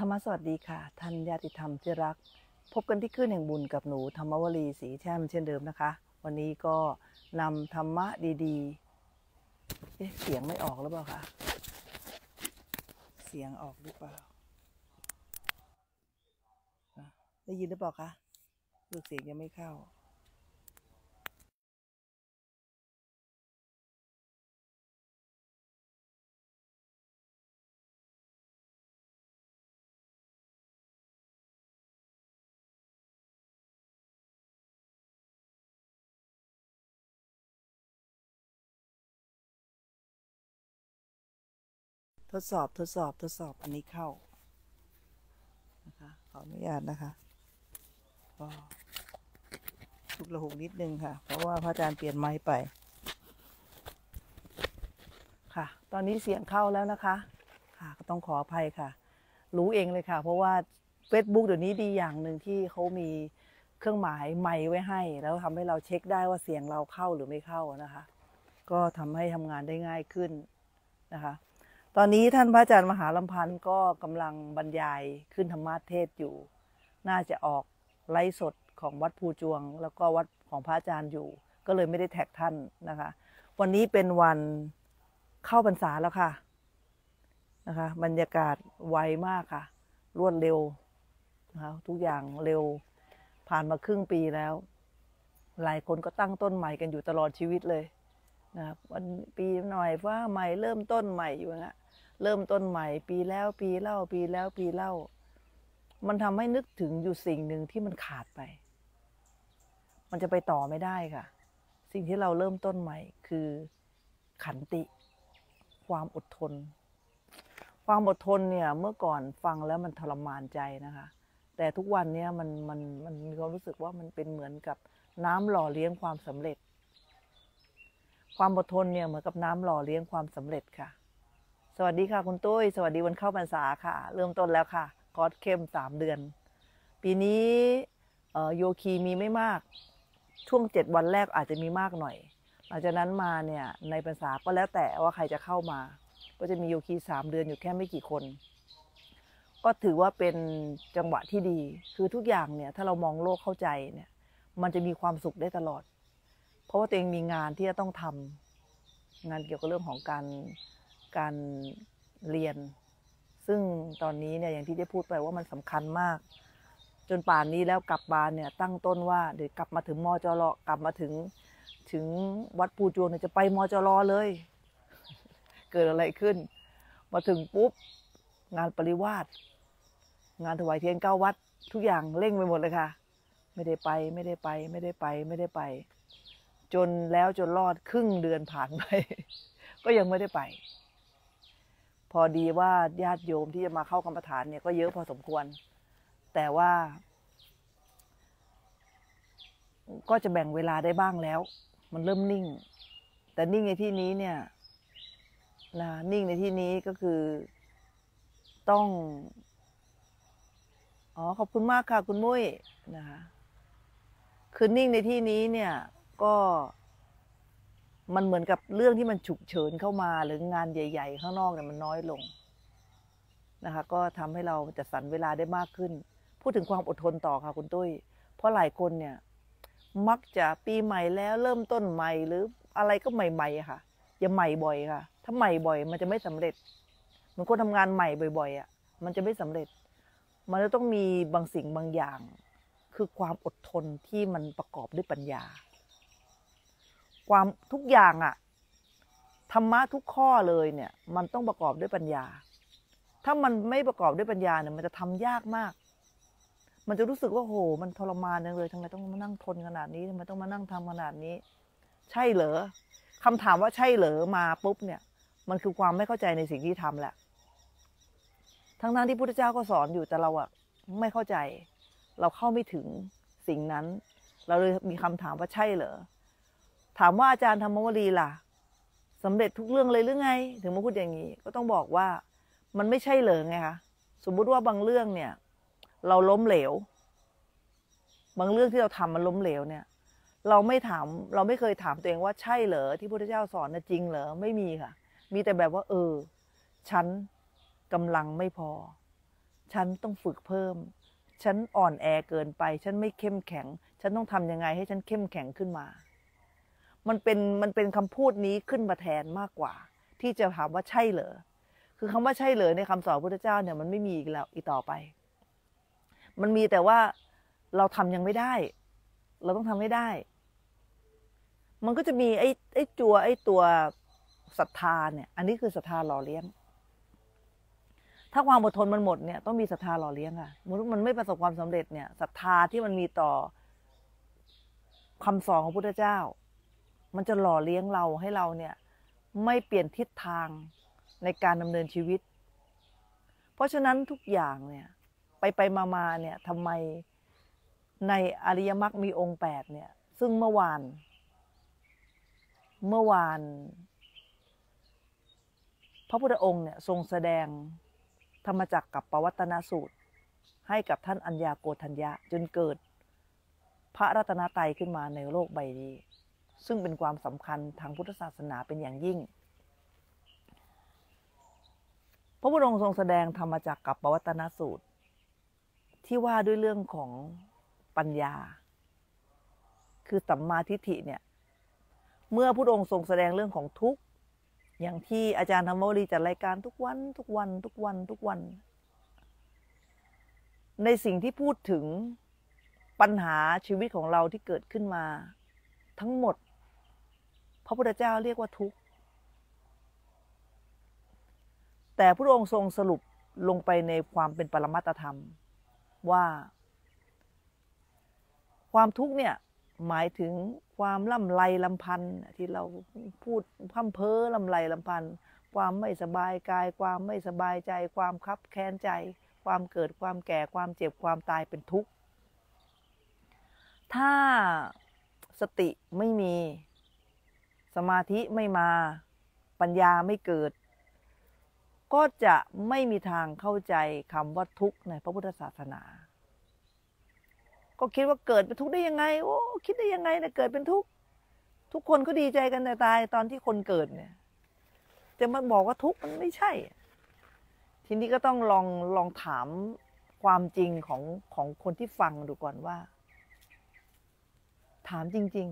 รรมสวัสดีค่ะท่านญาติธรรมที่รักพบกันที่คลื่นแห่งบุญกับหนูธรรมวลีศรีแช่มเช่นเดิมนะคะวันนี้ก็นำธรรมะดีๆเสียงไม่ออกหรือเปล่าคะเสียงออกหรือเปล่าได้ยินหรือเปล่าคะลูกเสียงยังไม่เข้าทดสอบอันนี้เข้านะคะขออนุญาตนะคะก็ฉุกละหุกนิดนึงค่ะเพราะว่าพระอาจารย์เปลี่ยนไม้ไปค่ะตอนนี้เสียงเข้าแล้วนะคะค่ะก็ต้องขออภัยค่ะรู้เองเลยค่ะเพราะว่า Facebook เดี๋ยวนี้ดีอย่างหนึ่งที่เขามีเครื่องหมายไมค์ไว้ให้แล้วทำให้เราเช็คได้ว่าเสียงเราเข้าหรือไม่เข้านะคะก็ทำให้ทำงานได้ง่ายขึ้นนะคะตอนนี้ท่านพระอาจารย์มหาลำพันธ์ก็กำลังบรรยายขึ้นธรรมเทศอยู่น่าจะออกไลฟ์สดของวัดภูจวงแล้วก็วัดของพระอาจารย์อยู่ก็เลยไม่ได้แท็กท่านนะคะวันนี้เป็นวันเข้าพรรษาแล้วค่ะนะคะบรรยากาศไวมากค่ะรวดเร็วนะคะทุกอย่างเร็วผ่านมาครึ่งปีแล้วหลายคนก็ตั้งต้นใหม่กันอยู่ตลอดชีวิตเลยนะครับวันปีหน่อยว่าใหม่เริ่มต้นใหม่อยู่นะเริ่มต้นใหม่ปีแล้วปีเล่าปีแล้วปีเล่ามันทำให้นึกถึงอยู่สิ่งหนึ่งที่มันขาดไปมันจะไปต่อไม่ได้ค่ะสิ่งที่เราเริ่มต้นใหม่คือขันติความอดทนเนี่ยเมื่อก่อนฟังแล้วมันทรมานใจนะคะแต่ทุกวันนี้มันมีความรู้สึกว่ามันเป็นเหมือนกับน้ำหล่อเลี้ยงความสำเร็จความอดทนเนี่ยเหมือนกับน้ำหล่อเลี้ยงความสำเร็จค่ะสวัสดีค่ะคุณตุ้ยสวัสดีวันเข้าพรรษาค่ะเริ่มต้นแล้วค่ะคอร์สเข้ม3 เดือนปีนี้โยคีมีไม่มากช่วง7 วันแรกอาจจะมีมากหน่อยหลังจากนั้นมาเนี่ยในพรรษาก็แล้วแต่ว่าใครจะเข้ามาก็จะมีโยคี3 เดือนอยู่แค่ไม่กี่คนก็ถือว่าเป็นจังหวะที่ดีคือทุกอย่างเนี่ยถ้าเรามองโลกเข้าใจเนี่ยมันจะมีความสุขได้ตลอดเพราะว่าตัวเองมีงานที่จะต้องทำงานเกี่ยวกับเรื่องของการเรียนซึ่งตอนนี้เนี่ยอย่างที่ได้พูดไปว่ามันสำคัญมากจนป่านนี้แล้วกลับมาเนี่ยตั้งต้นว่าเดี๋ยวกลับมาถึงมจรกลับมาถึงวัดภูจวงเนี่ยจะไปมจรเลยเกิดอะไรขึ้นมาถึงปุ๊บงานปริวาสงานถวายเทียน9 วัดทุกอย่างเร่งไปหมดเลยค่ะไม่ได้ไปจนแล้วจนรอดครึ่งเดือนผ่านไปก็ยังไม่ได้ไปพอดีว่าญาติโยมที่จะมาเข้ากรรมฐานเนี่ยก็เยอะพอสมควรแต่ว่าก็จะแบ่งเวลาได้บ้างแล้วมันเริ่มนิ่งแต่นิ่งในที่นี้เนี่ยนะนิ่งในที่นี้ก็คือต้องขอบคุณมากค่ะคุณมุ้ยนะคะคือนิ่งในที่นี้เนี่ยก็มันเหมือนกับเรื่องที่มันฉุกเฉินเข้ามาหรืองานใหญ่ๆข้างนอกเนี่ยมันน้อยลงนะคะก็ทำให้เราจัดสรรเวลาได้มากขึ้นพูดถึงความอดทนต่อค่ะคุณตุ้ยเพราะหลายคนเนี่ยมักจะปีใหม่แล้วเริ่มต้นใหม่หรืออะไรก็ใหม่ๆค่ะอย่าใหม่บ่อยค่ะถ้าใหม่บ่อยมันจะไม่สำเร็จเหมือนคนทำงานใหม่บ่อยๆอ่ะมันจะไม่สำเร็จมันจะต้องมีบางสิ่งบางอย่างคือความอดทนที่มันประกอบด้วยปัญญาความทุกอย่างอ่ะธรรมะทุกข้อเลยเนี่ยมันต้องประกอบด้วยปัญญาถ้ามันไม่ประกอบด้วยปัญญาเนี่ยมันจะทำยากมากมันจะรู้สึกว่าโหมันทรมานจังเลยทำไมต้องมานั่งทนขนาดนี้ทำไมต้องมานั่งทำขนาดนี้ใช่เหรอคำถามว่าใช่เหรอมาปุ๊บเนี่ยมันคือความไม่เข้าใจในสิ่งที่ทำแหละทั้งที่พุทธเจ้าก็สอนอยู่แต่เราอะไม่เข้าใจเราเข้าไม่ถึงสิ่งนั้นเราเลยมีคำถามว่าใช่เหรอถามว่าอาจารย์ธรรมวลีล่ะสำเร็จทุกเรื่องเลยหรือไงถึงมาพูดอย่างนี้ก็ต้องบอกว่ามันไม่ใช่เหรอไงคะสมมุติว่าบางเรื่องเนี่ยเราล้มเหลวบางเรื่องที่เราทำมันล้มเหลวเนี่ยเราไม่เคยถามตัวเองว่าใช่เหรอที่พระพุทธเจ้าสอนนะจริงเหรอไม่มีค่ะมีแต่แบบว่าฉันกำลังไม่พอฉันต้องฝึกเพิ่มฉันอ่อนแอเกินไปฉันไม่เข้มแข็งฉันต้องทำยังไงให้ฉันเข้มแข็งขึ้นมามันเป็นคำพูดนี้ขึ้นมาแทนมากกว่าที่จะถามว่าใช่เหรอคือคำว่าใช่เหรอในคำสอนพระพุทธเจ้าเนี่ยมันไม่มีอีกแล้วอีกต่อไปมันมีแต่ว่าเราทำยังไม่ได้เราต้องทำให้ได้มันก็จะมีไอ้ตัวศรัทธาเนี่ยอันนี้คือศรัทธาหล่อเลี้ยงถ้าความอดทนมันหมดเนี่ยต้องมีศรัทธาหล่อเลี้ยงค่ะมันไม่ประสบความสำเร็จเนี่ยศรัทธาที่มันมีต่อคำสอนของพระพุทธเจ้ามันจะหล่อเลี้ยงเราให้เราเนี่ยไม่เปลี่ยนทิศทางในการดำเนินชีวิตเพราะฉะนั้นทุกอย่างเนี่ยไปมาเนี่ยทำไมในอริยมรรคมีองค์8เนี่ยซึ่งเมื่อวานพระพุทธองค์เนี่ยทรงแสดงธรรมจักรกับปวัตตนสูตรให้กับท่านอัญญาโกณฑัญญะจนเกิดพระรัตนตรัยขึ้นมาในโลกใบนี้ซึ่งเป็นความสำคัญทางพุทธศาสนาเป็นอย่างยิ่งพระพุทธองค์ทรงแสดงธรรมจักรกับปวัตตนสูตรที่ว่าด้วยเรื่องของปัญญาคือสัมมาทิฏฐิเนี่ยเมื่อพระพุทธองค์ทรงแสดงเรื่องของทุกข์อย่างที่อาจารย์ธรรมวลีจัดรายการทุกวันในสิ่งที่พูดถึงปัญหาชีวิตของเราที่เกิดขึ้นมาทั้งหมดพระพุทธเจ้าเรียกว่าทุกข์แต่พระองค์ทรงสรุปลงไปในความเป็นปรมัตถธรรมว่าความทุกข์เนี่ยหมายถึงความล่ำไรลำพันธ์ที่เราพูดพร่ำเพ้อล่ำไรลำพันธ์ความไม่สบายกายความไม่สบายใจความคับแค้นใจความเกิดความแก่ความเจ็บความตายเป็นทุกข์ถ้าสติไม่มีสมาธิไม่มาปัญญาไม่เกิดก็จะไม่มีทางเข้าใจคำว่าทุกข์ในพระพุทธศาสนาก็คิดว่าเกิดเป็นทุกข์ได้ยังไงโอ้คิดได้ยังไงเนี่ยเกิดเป็นทุกข์ทุกคนก็ดีใจกันแต่ตายตอนที่คนเกิดเนี่ยจะมาบอกว่าทุกข์มันไม่ใช่ทีนี้ก็ต้องลองถามความจริงของคนที่ฟังดูก่อนว่าถามจริง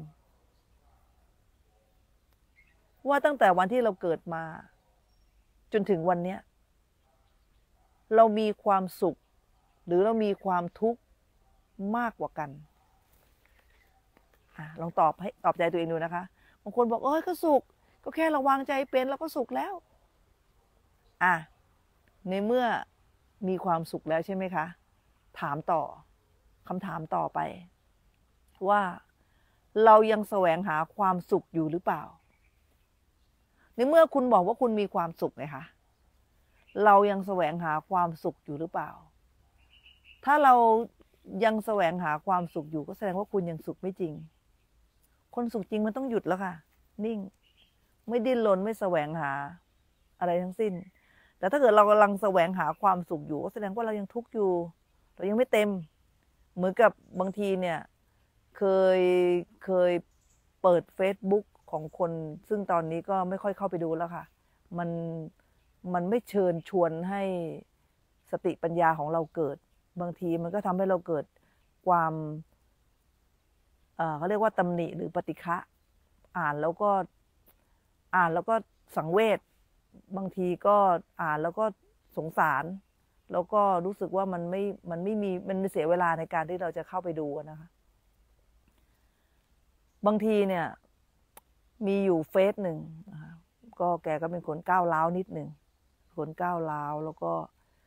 ๆว่าตั้งแต่วันที่เราเกิดมาจนถึงวันนี้เรามีความสุขหรือเรามีความทุกข์มากกว่ากันลองตอบใจตัวเองดูนะคะบางคนบอกก็สุขก็แค่เราวางใจเป็นเราก็สุขแล้วในเมื่อมีความสุขแล้วใช่ไหมคะถามต่อคำถามต่อไปว่าเรายังแสวงหาความสุขอยู่หรือเปล่าในเมื่อคุณบอกว่าคุณมีความสุขไงคะเรายังแสวงหาความสุขอยู่หรือเปล่าถ้าเรายังแสวงหาความสุขอยู่ก็แสดงว่าคุณยังสุขไม่จริงคนสุขจริงมันต้องหยุดแล้วค่ะนิ่งไม่ดิ้นรนไม่แสวงหาอะไรทั้งสิ้นแต่ถ้าเกิดเรากำลังแสวงหาความสุขอยู่ก็แสดงว่าเรายังทุกข์อยู่เรายังไม่เต็มเหมือนกับบางทีเนี่ยเคยเปิด Facebook ของคนซึ่งตอนนี้ก็ไม่ค่อยเข้าไปดูแล้วค่ะมันไม่เชิญชวนให้สติปัญญาของเราเกิดบางทีมันก็ทำให้เราเกิดความเขาเรียกว่าตำหนิหรือปฏิฆะอ่านแล้วก็สังเวชบางทีก็อ่านแล้วก็สงสารแล้วก็รู้สึกว่ามันเสียเวลาในการที่เราจะเข้าไปดูนะคะบางทีเนี่ยมีอยู่เฟซหนึ่งนะคะก็แกก็เป็นคนก้าวร้าวนิดหนึ่งคนก้าวร้าวแล้วก็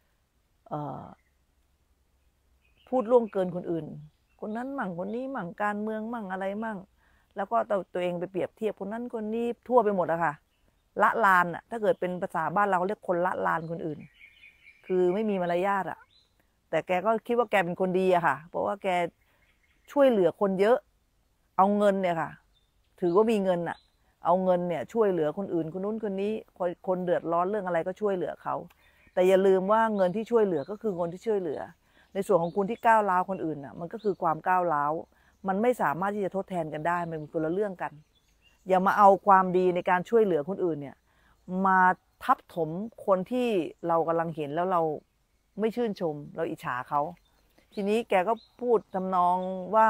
พูดล่วงเกินคนอื่นคนนั้นมั่งคนนี้มั่งการเมืองมั่งอะไรมั่งแล้วก็ตัวเองไปเปรียบเทียบคนนั้นคนนี้ทั่วไปหมดอะค่ะละลานอะถ้าเกิดเป็นภาษาบ้านเราเรียกคนละลานคนอื่นคือไม่มีมารยาทอะแต่แกก็คิดว่าแกเป็นคนดีอะค่ะเพราะว่าแกช่วยเหลือคนเยอะเอาเงินเนี่ยค่ะถือว่ามีเงินอะเอาเงินเนี่ยช่วยเหลือคนอื่นคนนู้นคนนี้คนเดือดร้อนเรื่องอะไรก็ช่วยเหลือเขาแต่อย่าลืมว่าเงินที่ช่วยเหลือก็คือเงินที่ช่วยเหลือในส่วนของคุณที่ก้าวร้าวคนอื่นน่ะมันก็คือความก้าวร้าวมันไม่สามารถที่จะทดแทนกันได้มันเป็นคนละเรื่องกันอย่ามาเอาความดีในการช่วยเหลือคนอื่นเนี่ยมาทับถมคนที่เรากำลังเห็นแล้วเราไม่ชื่นชมเราอิจฉาเขาทีนี้แกก็พูดทำนองว่า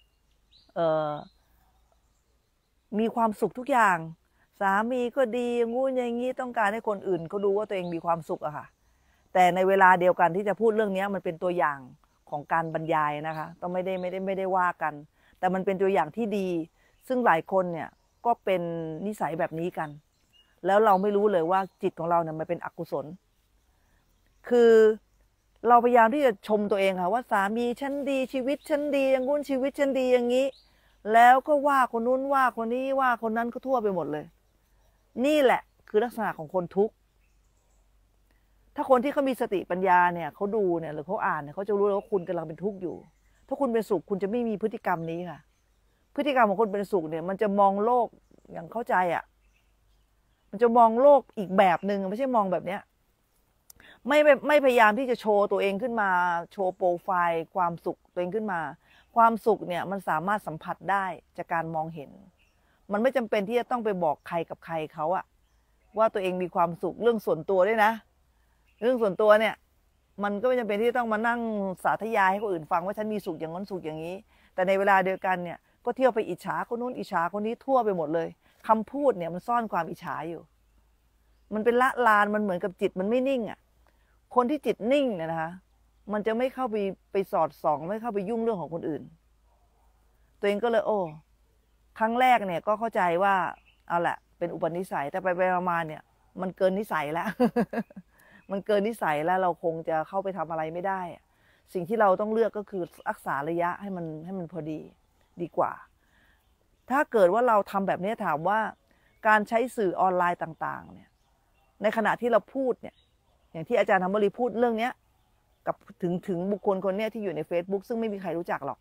มีความสุขทุกอย่างสามีก็ดีอย่างงู้นอย่างนี้ต้องการให้คนอื่นเขาดูว่าตัวเองมีความสุขอะค่ะแต่ในเวลาเดียวกันที่จะพูดเรื่องนี้มันเป็นตัวอย่างของการบรรยายนะคะต้องไม่ได้ว่ากันแต่มันเป็นตัวอย่างที่ดีซึ่งหลายคนเนี่ยก็เป็นนิสัยแบบนี้กันแล้วเราไม่รู้เลยว่าจิตของเราเนี่ยมันเป็นอกุศลคือเราพยายามที่จะชมตัวเองค่ะว่าสามีฉันดีชีวิตฉันดีอย่างงู้นชีวิตฉันดีอย่างนี้แล้วก็ว่าคนนู้นว่าคนนี้ว่าคนนั้นก็ทั่วไปหมดเลยนี่แหละคือลักษณะของคนทุกข์ถ้าคนที่เขามีสติปัญญาเนี่ยเขาดูเนี่ยหรือเขาอ่านเนี่ยเขาจะรู้เลยว่าคุณกำลังเป็นทุกข์อยู่ถ้าคุณเป็นสุขคุณจะไม่มีพฤติกรรมนี้ค่ะพฤติกรรมของคนเป็นสุขเนี่ยมันจะมองโลกอย่างเข้าใจอ่ะมันจะมองโลกอีกแบบหนึ่งไม่ใช่มองแบบเนี้ยไม่พยายามที่จะโชว์ตัวเองขึ้นมาโชว์โปรไฟล์ความสุขตัวเองขึ้นมาความสุขเนี่ยมันสามารถสัมผัสได้จากการมองเห็นมันไม่จำเป็นที่จะต้องไปบอกใครกับใครเขาอะว่าตัวเองมีความสุขเรื่องส่วนตัวด้วยนะเรื่องส่วนตัวเนี่ยมันก็ไม่จำเป็นที่ต้องมานั่งสาธยายให้คนอื่นฟังว่าฉันมีสุขอย่างนั้นสุขอย่างนี้แต่ในเวลาเดียวกันเนี่ยก็เที่ยวไปอิจฉาคนนู้นอิจฉาคนนี้ทั่วไปหมดเลยคำพูดเนี่ยมันซ่อนความอิจฉาอยู่มันเป็นละลานมันเหมือนกับจิตมันไม่นิ่งอะคนที่จิตนิ่งเนี่ยนะคะมันจะไม่เข้าไปสอดส่องไม่เข้าไปยุ่งเรื่องของคนอื่นตัวเองก็เลยครั้งแรกเนี่ยก็เข้าใจว่าเอาแหละเป็นอุปนิสัยแต่ไปมาเนี่ยมันเกินนิสัยแล้ว มันเกินนิสัยแล้วเราคงจะเข้าไปทำอะไรไม่ได้สิ่งที่เราต้องเลือกก็คือรักษาระยะให้มันพอดีกว่าถ้าเกิดว่าเราทำแบบนี้ถามว่าการใช้สื่อออนไลน์ต่างๆเนี่ยในขณะที่เราพูดเนี่ยอย่างที่อาจารย์ธรรมรีพูดเรื่องนี้กับถึงบุคคลคนนี้ที่อยู่ใน Facebook ซึ่งไม่มีใครรู้จักหรอก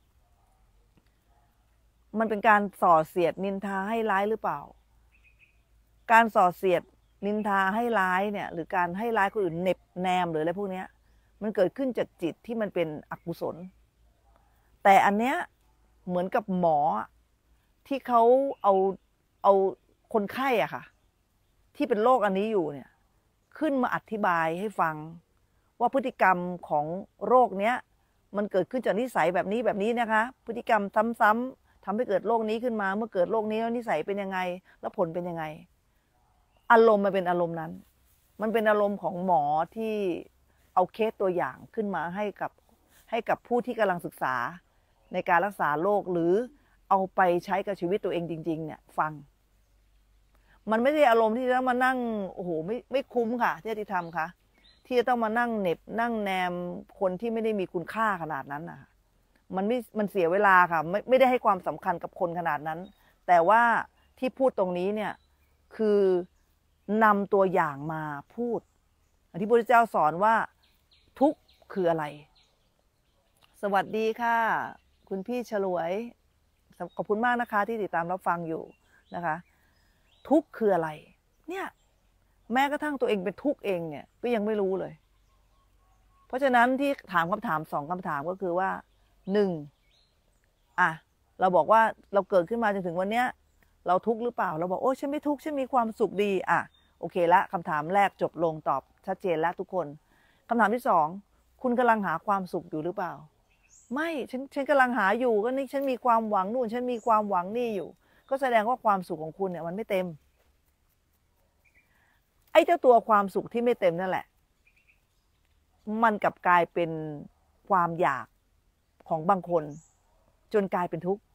มันเป็นการส่อเสียดนินทาให้ร้ายหรือเปล่าการส่อเสียดนินทาให้ร้ายเนี่ยหรือการให้ร้ายคนอื่นเน็บแนมหรืออะไรพวกนี้มันเกิดขึ้นจากจิตที่มันเป็นอกุศลแต่อันเนี้ยเหมือนกับหมอที่เขาเอาคนไข้อะค่ะที่เป็นโรคอันนี้อยู่เนี่ยขึ้นมาอธิบายให้ฟังว่าพฤติกรรมของโรคเนี้ยมันเกิดขึ้นจากนิสัยแบบนี้นะคะพฤติกรรมซ้ำๆทำให้เกิดโรคนี้ขึ้นมาเมื่อเกิดโรคนี้แล้วนิสัยเป็นยังไงแล้วผลเป็นยังไงอารมณ์มันเป็นอารมณ์นั้นมันเป็นอารมณ์ของหมอที่เอาเคสตัวอย่างขึ้นมาให้กับผู้ที่กำลังศึกษาในการรักษาโรคหรือเอาไปใช้กับชีวิตตัวเองจริงๆเนี่ยฟังมันไม่ใช่อารมณ์ที่จะต้องมานั่งโอ้โหไม่คุ้มค่ะที่จะทำค่ะที่จะต้องมานั่งเหน็บนั่งแนมคนที่ไม่ได้มีคุณค่าขนาดนั้นนะมันเสียเวลาค่ะไม่ได้ให้ความสำคัญกับคนขนาดนั้นแต่ว่าที่พูดตรงนี้เนี่ยคือนำตัวอย่างมาพูดที่พระพุทธเจ้าสอนว่าทุกข์คืออะไรสวัสดีค่ะคุณพี่ฉลวยขอบคุณมากนะคะที่ติดตามรับฟังอยู่นะคะทุกข์คืออะไรเนี่ยแม้กระทั่งตัวเองเป็นทุกข์เองเนี่ยก็ยังไม่รู้เลยเพราะฉะนั้นที่ถามคำถาม2คำถามก็คือว่า1เราบอกว่าเราเกิดขึ้นมาจนถึงวันเนี้ยเราทุกข์หรือเปล่าเราบอกโอ้ฉันไม่ทุกข์ฉันมีความสุขดีโอเคละคำถามแรกจบลงตอบชัดเจนแล้วทุกคนคำถามที่2คุณกำลังหาความสุขอยู่หรือเปล่าไม่ฉันกำลังหาอยู่ก็นี่ฉันมีความหวังนู่นฉันมีความหวังนี่อยู่ก็แสดงว่าความสุขของคุณเนี่ยมันไม่เต็มไอ้เจ้าตัวความสุขที่ไม่เต็มนั่นแหละมันกลับกลายเป็นความอยากของบางคนจนกลายเป็นทุกข์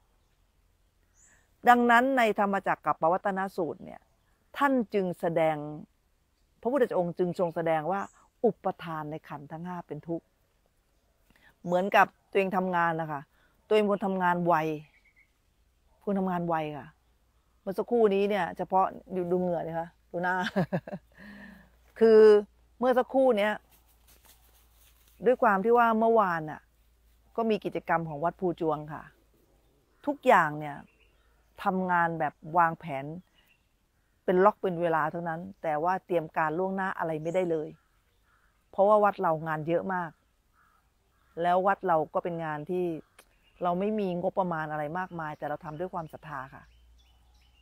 ดังนั้นในธรรมจักรกับปวัตตนสูตรเนี่ยท่านจึงแสดงพระพุทธองค์จึงทรงแสดงว่าอุปทานในขันธ์ทั้ง5เป็นทุกข์เหมือนกับตัวเองทำงานนะคะตัวเองคนทำงานไวคุณทำงานไวค่ะเมื่อสักครู่นี้เนี่ยเฉพาะดูเหงื่อเลยค่ะดูหน้า คือเมื่อสักครู่เนี้ยด้วยความที่ว่าเมื่อวานก็มีกิจกรรมของวัดภูจวงค่ะทุกอย่างเนี่ยทำงานแบบวางแผนเป็นล็อกเป็นเวลาเท่านั้นแต่ว่าเตรียมการล่วงหน้าอะไรไม่ได้เลยเพราะว่าวัดเรางานเยอะมากแล้ววัดเราก็เป็นงานที่เราไม่มีงบประมาณอะไรมากมายแต่เราทำด้วยความศรัทธาค่ะ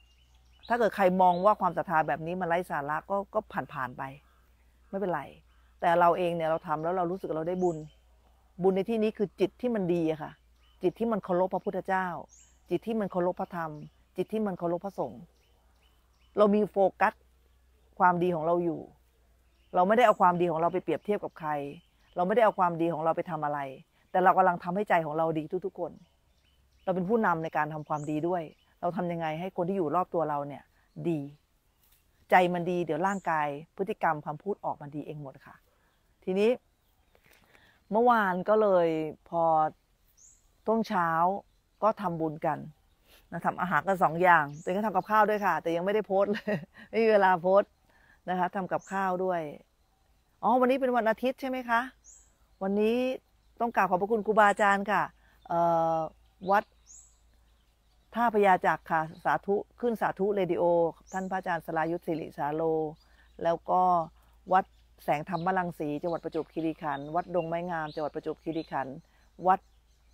ถ้าเกิดใครมองว่าความศรัทธาแบบนี้มันไร้สาระก็ผ่านไปไม่เป็นไรแต่เราเองเนี่ยเราทำแล้วเรารู้สึกเราได้บุญในที่นี้คือจิตที่มันดีอะค่ะจิตที่มันเคารพพระพุทธเจ้าจิตที่มันเคารพพระธรรมจิตที่มันเคารพพระสงฆ์เรามีโฟกัสความดีของเราอยู่เราไม่ได้เอาความดีของเราไปเปรียบเทียบกับใครเราไม่ได้เอาความดีของเราไปทำอะไรแต่เรากำลังทำให้ใจของเราดีทุกๆคนเราเป็นผู้นำในการทำความดีด้วยเราทำยังไงให้คนที่อยู่รอบตัวเราเนี่ยดีใจมันดีเดี๋ยวร่างกายพฤติกรรมคำพูดออกมาดีเองหมดค่ะทีนี้เมื่อวานก็เลยพอต้นเช้าก็ทำบุญกันนะทำอาหารกัน2 อย่างตัวเองก็ทำกับข้าวด้วยค่ะแต่ยังไม่ได้โพสต์เลยไม่มีเวลาโพสต์นะคะทำกับข้าวด้วยอ๋อวันนี้เป็นวันอาทิตย์ใช่ไหมคะวันนี้ต้องกราบขอบพระคุณครูบาอาจารย์ค่ะวัดท่าพญาจักรค่ะสาธุขึ้นสาธุเรดิโอท่านพระอาจารย์สรายุทธศิริสาโลแล้วก็วัดแสงธรรมรังสีจังหวัดประจวบคีรีขันธ์วัดดงไม้งามจังหวัดประจวบคีรีขันธ์วัด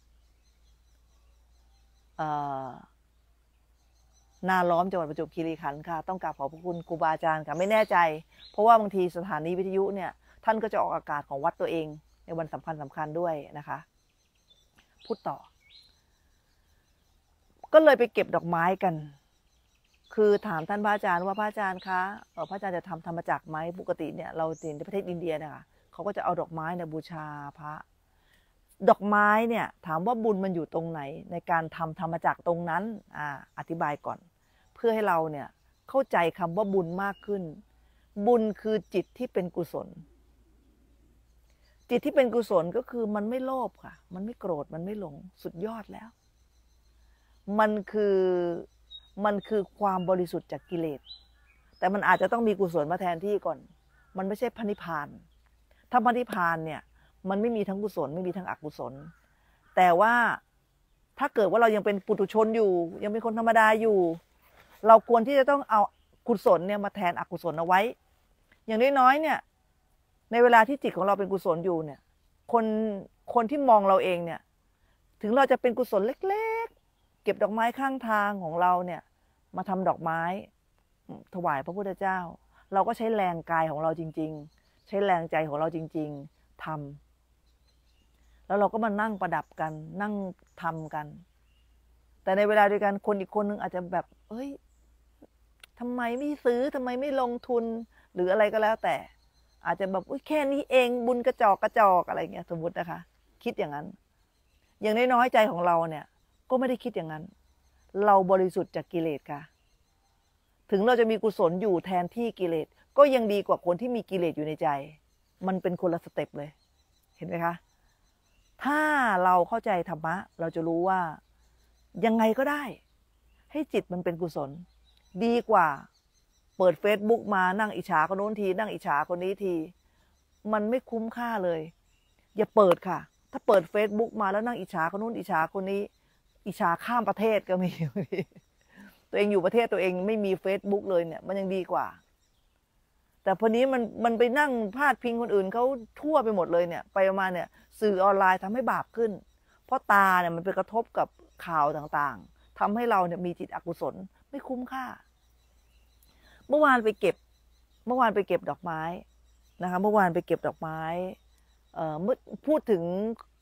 นาล้อมจังหวัดประจวบคีรีขันธ์ค่ะต้องกราบขอบพระคุณครูบาอาจารย์ค่ะไม่แน่ใจเพราะว่าบางทีสถานีวิทยุเนี่ยท่านก็จะออกอากาศของวัดตัวเองในวันสำคัญด้วยนะคะพูดต่อก็เลยไปเก็บดอกไม้กันคือถามท่านพระอาจารย์ว่าพระอาจารย์คะพระอาจารย์จะทำธรรมจักรไหมปกติเนี่ยเราเห็นในประเทศอินเดียนะคะเขาก็จะเอาดอกไม้เนี่ยบูชาพระดอกไม้เนี่ยถามว่าบุญมันอยู่ตรงไหนในการทำธรรมจักรตรงนั้นอธิบายก่อนเพื่อให้เราเนี่ยเข้าใจคำว่าบุญมากขึ้นบุญคือจิตที่เป็นกุศลจิตที่เป็นกุศลก็คือมันไม่โลภค่ะมันไม่โกรธมันไม่หลงสุดยอดแล้วมันคือความบริสุทธิ์จากกิเลสแต่มันอาจจะต้องมีกุศลมาแทนที่ก่อนมันไม่ใช่พระนิพพานถ้าพระนิพพานเนี่ยมันไม่มีทั้งกุศลไม่มีทั้งอกุศลแต่ว่าถ้าเกิดว่าเรายังเป็นปุถุชนอยู่ยังเป็นคนธรรมดาอยู่เราควรที่จะต้องเอากุศลเนี่ยมาแทนอกุศลเอาไว้อย่างน้อยๆเนี่ยในเวลาที่จิตของเราเป็นกุศลอยู่เนี่ยคนที่มองเราเองเนี่ยถึงเราจะเป็นกุศลเล็กๆเก็บดอกไม้ข้างทางของเราเนี่ยมาทำดอกไม้ถวายพระพุทธเจ้าเราก็ใช้แรงกายของเราจริงๆใช้แรงใจของเราจริงๆทำแล้วเราก็มานั่งประดับกันนั่งทำกันแต่ในเวลาเดียวกันคนอีกคนนึงอาจจะแบบเฮ้ยทำไมไม่ซื้อทำไมไม่ลงทุนหรืออะไรก็แล้วแต่อาจจะแบบแค่นี้เองบุญกระจอกอะไรเงี้ยสมมตินะคะคิดอย่างนั้นอย่างน้อยๆใจของเราเนี่ยก็ไม่ได้คิดอย่างนั้นเราบริสุทธิ์จากกิเลสค่ะถึงเราจะมีกุศลอยู่แทนที่กิเลสก็ยังดีกว่าคนที่มีกิเลสอยู่ในใจมันเป็นคนละสเต็ปเลยเห็นไหมคะถ้าเราเข้าใจธรรมะเราจะรู้ว่ายังไงก็ได้ให้จิตมันเป็นกุศลดีกว่าเปิด Facebook มานั่งอิจฉาคนโน้นทีนั่งอิจฉาคนนี้ทีมันไม่คุ้มค่าเลยอย่าเปิดค่ะถ้าเปิด Facebook มาแล้วนั่งอิจฉาคนนู้นอิจฉาคนนี้อิจฉาข้ามประเทศก็มีตัวเองอยู่ประเทศตัวเองไม่มี Facebook เลยเนี่ยมันยังดีกว่าแต่พอนี้มันไปนั่งพาดพิงคนอื่นเขาทั่วไปหมดเลยเนี่ยไปมาเนี่ยสื่อออนไลน์ทำให้บาปขึ้นเพราะตาเนี่ยมันไปกระทบกับข่าวต่างๆทำให้เราเนี่ยมีจิตอกุศลไม่คุ้มค่าเมื่อวานไปเก็บดอกไม้นะคะเมื่อวานไปเก็บดอกไม้เมื่อพูดถึง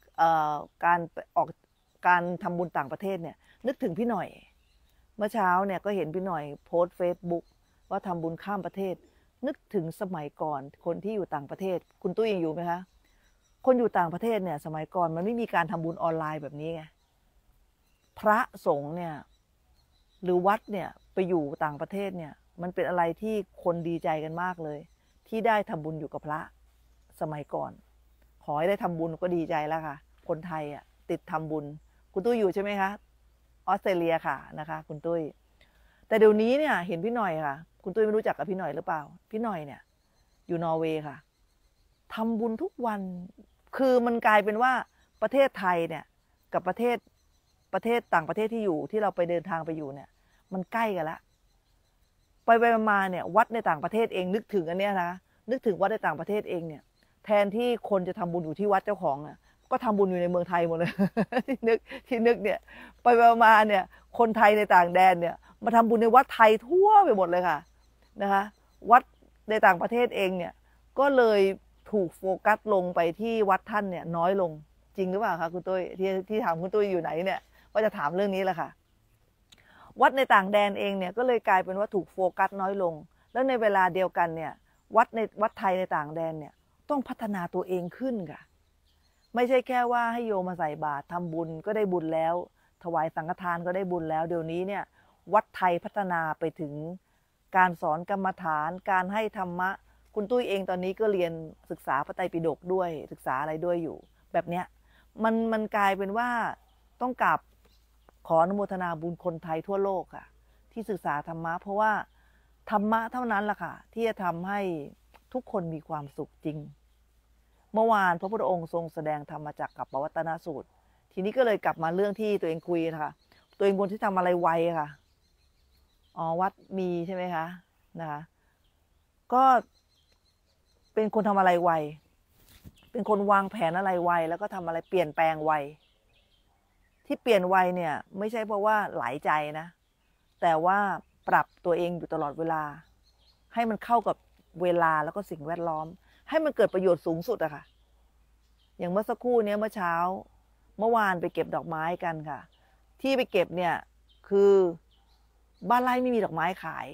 การทำบุญต่างประเทศเนี่ยนึกถึงพี่หน่อยเมื่อเช้าเนี่ยก็เห็นพี่หน่อยโพสต์ Facebook ว่าทำบุญข้ามประเทศนึกถึงสมัยก่อนคนที่อยู่ต่างประเทศคุณตุ้ยยังอยู่ไหมคะคนอยู่ต่างประเทศเนี่ยสมัยก่อนมันไม่มีการทำบุญออนไลน์แบบนี้ไงพระสงฆ์เนี่ยหรือวัดเนี่ยไปอยู่ต่างประเทศเนี่ยมันเป็นอะไรที่คนดีใจกันมากเลยที่ได้ทำบุญอยู่กับพระสมัยก่อนขอให้ได้ทำบุญก็ดีใจแล้วค่ะคนไทยติดทำบุญคุณตุ้ยอยู่ใช่ไหมคะออสเตรเลียค่ะนะคะคุณตุ้ยแต่เดี๋ยวนี้เนี่ยเห็นพี่หน่อยค่ะคุณตุ้ยไม่รู้จักกับพี่หน่อยหรือเปล่าพี่หน่อยเนี่ยอยู่นอร์เวย์ค่ะทำบุญทุกวันคือมันกลายเป็นว่าประเทศไทยเนี่ยกับประเทศต่างประเทศที่อยู่ที่เราไปเดินทางไปอยู่เนี่ยมันใกล้กันละไปมาเนี่ยวัดในต่างประเทศเองนึกถึงอันเนี้ยนะนึกถึงวัดในต่างประเทศเองเนี่ยแทนที่คนจะทำบุญอยู่ที่วัดเจ้าของก็ทำบุญอยู่ในเมืองไทยหมดเลย ที่นึกเนี่ยไปมาเนี่ยคนไทยในต่างแดนเนี่ยมาทำบุญในวัดไทยทั่วไปหมดเลยค่ะนะคะวัดในต่างประเทศเองเนี่ยก็เลยถถูกโฟกัสลงไปที่วัดท่านเนี่ยน้อยลงจริงหรือเปล่าคะคุณตุ้ยที่ถามคุณตุ้ยอยู่ไหนเนี่ยว่าจะถามเรื่องนี้แหละค่ะวัดในต่างแดนเองเนี่ยก็เลยกลายเป็นว่าถูกโฟกัสน้อยลงแล้วในเวลาเดียวกันเนี่ยวัดไทยในต่างแดนเนี่ยต้องพัฒนาตัวเองขึ้นค่ะไม่ใช่แค่ว่าให้โยมมาใส่บาตรทำบุญก็ได้บุญแล้วถวายสังฆทานก็ได้บุญแล้วเดี๋ยวนี้เนี่ยวัดไทยพัฒนาไปถึงการสอนกรรมฐานการให้ธรรมะคุณตุ้ยเองตอนนี้ก็เรียนศึกษาพระไตรปิฎกด้วยศึกษาอะไรด้วยอยู่แบบเนี้ยมันกลายเป็นว่าต้องกราบขออนุโมทนาบุญคนไทยทั่วโลกค่ะที่ศึกษาธรรมะเพราะว่าธรรมะเท่านั้นแหละค่ะที่จะทำให้ทุกคนมีความสุขจริงเมื่อวานพระพุทธองค์ทรงแสดงธรรมจักรกับปวัตตนสูตรทีนี้ก็เลยกลับมาเรื่องที่ตัวเองคุยนะคะตัวเองคนที่ทำอะไรไวค่ะอ๋อวัดมีใช่ไหมคะนะคะก็เป็นคนทำอะไรไวเป็นคนวางแผนอะไรไวแล้วก็ทำอะไรเปลี่ยนแปลงไวที่เปลี่ยนไวเนี่ยไม่ใช่เพราะว่าหลายใจนะแต่ว่าปรับตัวเองอยู่ตลอดเวลาให้มันเข้ากับเวลาแล้วก็สิ่งแวดล้อมให้มันเกิดประโยชน์สูงสุดอะค่ะอย่างเมื่อสักครู่นี้เมื่อเช้าเมื่อวานไปเก็บดอกไม้กันค่ะที่ไปเก็บเนี่ยคือบ้านไร่ไม่มีดอกไม้ขาย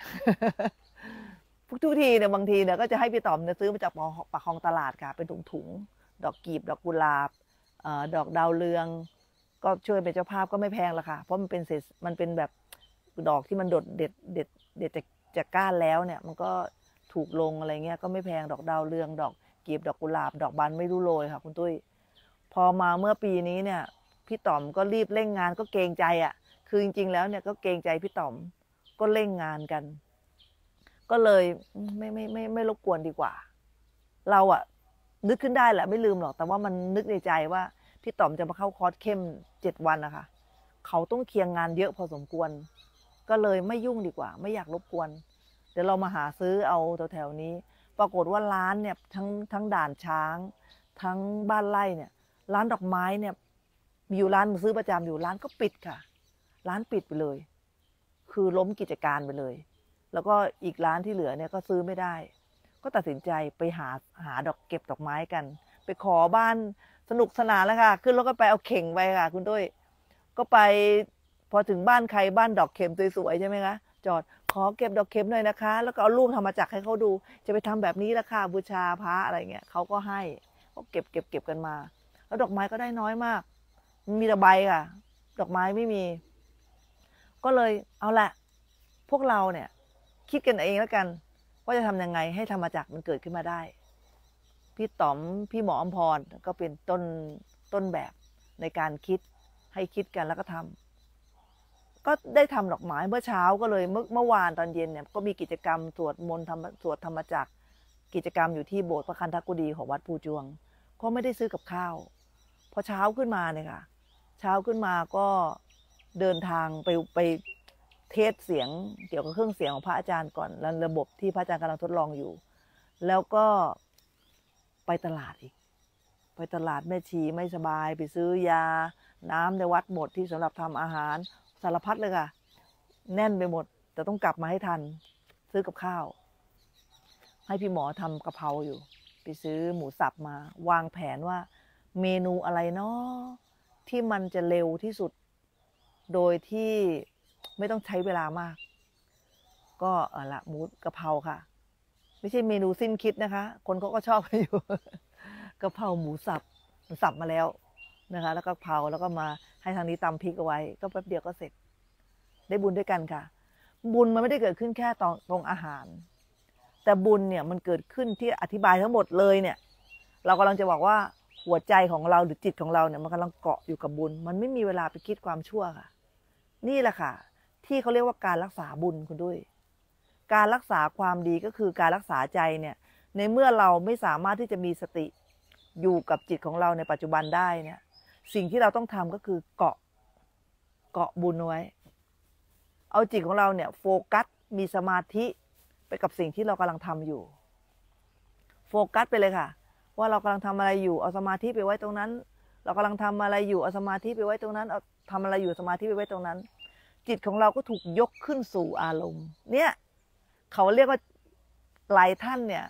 ทุกทีเนี่ยบางทีเนี่ยก็จะให้พี่ต๋อมเนี่ยซื้อมาจากปากคลองตลาดค่ะเป็นถุงดอกกีบดอกกุหลาบดอกดาวเรืองก็ช่วยเป็นเจ้าภาพก็ไม่แพงละค่ะเพราะมันเป็นแบบดอกที่มันเด็ดจากก้านแล้วเนี่ยมันก็ถูกลงอะไรเงี้ยก็ไม่แพงดอกดาวเรืองดอกกีบดอกกุหลาบดอกบานไม่รู้โรยค่ะคุณตุ้ยพอมาเมื่อปีนี้เนี่ยพี่ต๋อมก็รีบเร่งงานก็เกรงใจอ่ะคือจริงๆแล้วเนี่ยก็เกรงใจพี่ต๋อมก็เร่งงานกันก็เลยไม่รบกวนดีกว่าเราอะนึกขึ้นได้แหละไม่ลืมหรอกแต่ว่ามันนึกในใจว่าพี่ต๋อมจะมาเข้าคอร์สเข้ม7 วันนะคะเขาต้องเคลียร์งานเยอะพอสมควรก็เลยไม่ยุ่งดีกว่าไม่อยากรบกวนเดี๋ยวเรามาหาซื้อเอาแถวๆนี้ปรากฏว่าร้านเนี่ยทั้งด่านช้างทั้งบ้านไร่เนี่ยร้านดอกไม้เนี่ยมีอยู่ร้านซื้อประจำอยู่ร้านก็ปิดค่ะร้านปิดไปเลยคือล้มกิจการไปเลยแล้วก็อีกร้านที่เหลือเนี่ยก็ซื้อไม่ได้ก็ตัดสินใจไปหาเก็บดอกไม้กันไปขอบ้านสนุกสนานแล้วค่ะขึ้นรถก็ไปเอาเข่งไปค่ะคุณตุ้ยก็ไปพอถึงบ้านใครบ้านดอกเข็มสวยๆใช่ไหมคะจอดขอเก็บดอกเข็มหน่อยนะคะแล้วก็เอารูปธรรมจักรให้เขาดูจะไปทำแบบนี้ละค่ะบูชาพระอะไรเงี้ยเขาก็ให้ก็เก็บกันมาแล้วดอกไม้ก็ได้น้อยมากมีแต่ใบค่ะดอกไม้ไม่มีก็เลยเอาละพวกเราเนี่ยคิดกันเองแล้วกันว่าจะทำยังไงให้ธรรมจักรมันเกิดขึ้นมาได้พี่ต๋อมพี่หมออมพรก็เป็นต้นแบบในการคิดให้คิดกันแล้วก็ทำก็ได้ทำดอกไม้เมื่อเช้าก็เลยเมื่อวานตอนเย็นเนี่ยก็มีกิจกรรมสวดมนต์สวดธรรมจักรกิจกรรมอยู่ที่โบสถ์พระคันธกุฎีของวัดภูจวงก็ไม่ได้ซื้อกับข้าวพอเช้าขึ้นมาเนี่ยค่ะเช้าขึ้นมาก็เดินทางไปเทสเสียงเกี่ยวกับเครื่องเสียงของพระอาจารย์ก่อนแล้วระบบที่พระอาจารย์กำลังทดลองอยู่แล้วก็ไปตลาดอีกไปตลาดแม่ชีไม่สบายไปซื้อยาน้ำในวัดหมดที่สำหรับทำอาหารสารพัดเลยค่ะแน่นไปหมดแต่ต้องกลับมาให้ทันซื้อกับข้าวให้พี่หมอทำกะเพราอยู่ไปซื้อหมูสับมาวางแผนว่าเมนูอะไรเนาะที่มันจะเร็วที่สุดโดยที่ไม่ต้องใช้เวลามากก็ละหมูกะเพราค่ะไม่ใช่เมนูสิ้นคิดนะคะคนเขาก็ชอบอยู่กะเพราหมูสับมาแล้วนะคะแล้วก็กะเพราแล้วก็มาให้ทางนี้ตำพริกเอาไว้ก็แป๊บเดียวก็เสร็จได้บุญด้วยกันค่ะบุญมันไม่ได้เกิดขึ้นแค่ตรงอาหารแต่บุญเนี่ยมันเกิดขึ้นที่อธิบายทั้งหมดเลยเนี่ยเรากำลังจะบอกว่าหัวใจของเราหรือจิตของเราเนี่ยมันกำลังเกาะอยู่กับบุญมันไม่มีเวลาไปคิดความชั่วค่ะนี่แหละค่ะที่เขาเรียกว่าการรักษาบุญคุณด้วยการรักษาความดีก็คือการรักษาใจเนี่ยในเมื่อเราไม่สามารถที่จะมีสติอยู่กับจิตของเราในปัจจุบันได้เนี่ยสิ่งที่เราต้องทำก็คือเกาะบุญไว้เอาจิตของเราเนี่ยโฟกัสมีสมาธิไปกับสิ่งที่เรากำลังทำอยู่โฟกัสไปเลยค่ะว่าเรากำลังทำอะไรอยู่เอาสมาธิไปไว้ตรงนั้นเรากำลังทำอะไรอยู่เอาสมาธิไปไว้ตรงนั้นเอาทำอะไรอยู่สมาธิไปไว้ตรงนั้นจิตของเราก็ถูกยกขึ้นสู่อารมณ์เนี่ยเขาเรียกว่าหลายท่านเนี่ย